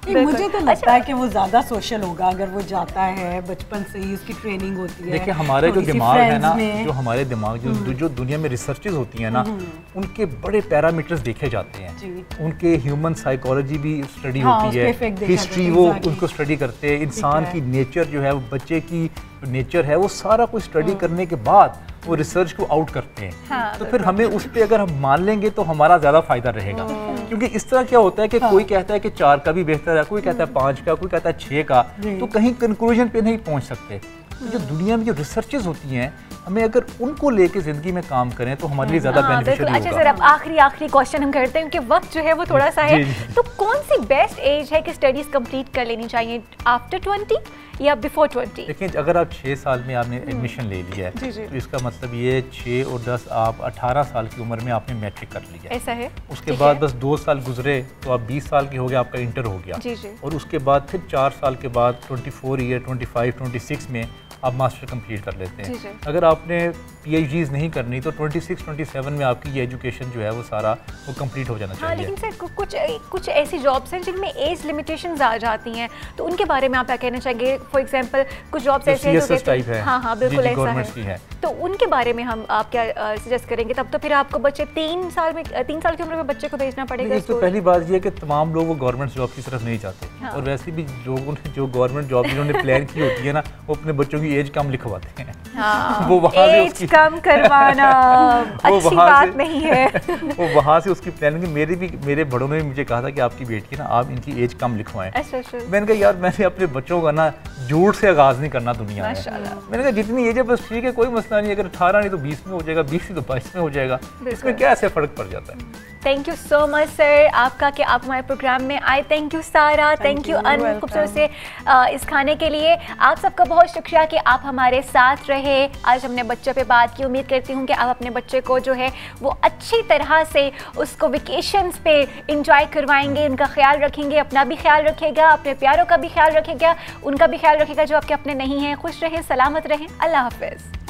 मुझे तो लगता है कि वो ज्यादा सोशल होगा अगर वो जाता है, बचपन से ही उसकी ट्रेनिंग होती है। देखिए हमारे जो दिमाग है ना, जो हमारे दिमाग जो जो दुनिया में रिसर्चेस होती हैं ना, उनके बड़े पैरामीटर्स देखे जाते हैं, उनके ह्यूमन साइकोलॉजी भी स्टडी होती है, हिस्ट्री वो उनको स्टडी करते हैं, इंसान की नेचर जो है, बच्चे की नेचर है, वो सारा कुछ स्टडी करने के बाद वो रिसर्च को आउट करते हैं। हाँ, तो फिर हमें उस पर अगर हम मान लेंगे तो हमारा ज़्यादा फायदा रहेगा, क्योंकि इस तरह क्या होता है कि हाँ। कोई कहता है कि चार का भी बेहतर है, कोई कहता है पाँच का, कोई कहता है छः का, तो कहीं कंक्लूजन पे नहीं पहुंच सकते। तो जो दुनिया में जो रिसर्चेस होती हैं, हमें अगर उनको लेके ज़िंदगी में काम करें तो हमारे लिए ज़्यादा बेनिफिशियल होगा। अच्छा सर, अब आखिरी आखिरी क्वेश्चन हम करते हैं क्योंकि वक्त जो है वो थोड़ा सा है, तो कौन सी बेस्ट एज है कि स्टडीज़ कंप्लीट कर लेनी चाहिए, आफ्टर ट्वेंटी या बिफोर ट्वेंटी? देखिए अगर आप छः साल में आपने एडमिशन ले लिया है तो इसका मतलब ये छः और दस आप अठारह साल की उम्र में आपने मैट्रिक कर लिया है। ऐसा है। उसके बाद बस दो साल गुजरे तो आप बीस साल के हो गए, आपका इंटर हो गया। जी जी। और उसके बाद फिर चार साल के बाद twenty four year twenty five twenty six में आप मास्टर कंप्लीट कर लेते हैं। जी जी। अगर आपने पीएचडीज नहीं करनी तो ट्वेंटी सिक्स ट्वेंटी सेवन में आपकी ये एजुकेशन जो है वो सारा वो कंप्लीट हो जाना चाहिए। हाँ, लेकिन सर कुछ कुछ ऐसी जॉब्स हैं जिनमें एज लिमिटेशंस आ जाती हैं, तो उनके बारे में आप क्या कहना चाहेंगे? फॉर एग्जांपल कुछ जॉब्स ऐसे हैं जो टाइप है, हाँ हाँ बिल्कुल ऐसा है, है, तो उनके बारे में हम आप क्या सजेस्ट करेंगे? तब तो फिर आपको बच्चे तीन साल में तीन साल की उम्र में बच्चे को भेजना पड़ेगा। एक तो पहली बात ये है कि तमाम लोग वो गवर्नमेंट जॉब की तरफ नहीं जाते, और वैसे भी लोगों ने जो गवर्नमेंट जॉब जिन्होंने प्लान की होती है ना, वो अपने बच्चों की एज कम लिखवाते हैं। हाँ, वो वहाँ से उसकी कम करवाना अच्छी बात नहीं है। वो वहाँ से उसकी प्लानिंग, मेरे भी मेरे बड़ों ने मुझे कहा था कि आपकी बेटी है ना, आप इनकी एज कम लिखवाएं। मैंने कहा यार मैंने अपने बच्चों का ना झूठ से आगाज नहीं करना दुनिया में। मैंने कहा जितनी एज है बस ठीक है, कोई मसला नहीं, अगर अठारह नहीं तो बीस में हो जाएगा, बीस नहीं तो बाईस में हो जाएगा, इसमें क्या ऐसे फर्क पड़ जाता है। Thank you so much sir आपका कि आप हमारे प्रोग्राम में आए। Thank you Sara, thank you अन खूबसूरत से इस खाने के लिए। आप सबका बहुत शुक्रिया कि आप हमारे साथ रहे। आज हमने बच्चों पे बात की, उम्मीद करती हूँ कि आप अपने बच्चे को जो है वो अच्छी तरह से उसको वेकेशंस पे इंजॉय करवाएंगे, उनका ख्याल रखेंगे, अपना भी ख्याल रखेगा, अपने प्यारों का भी ख्याल रखेगा, उनका भी ख्याल रखेगा जो आपके अपने नहीं हैं। खुश रहें, सलामत रहें, अल्लाह हाफिज़।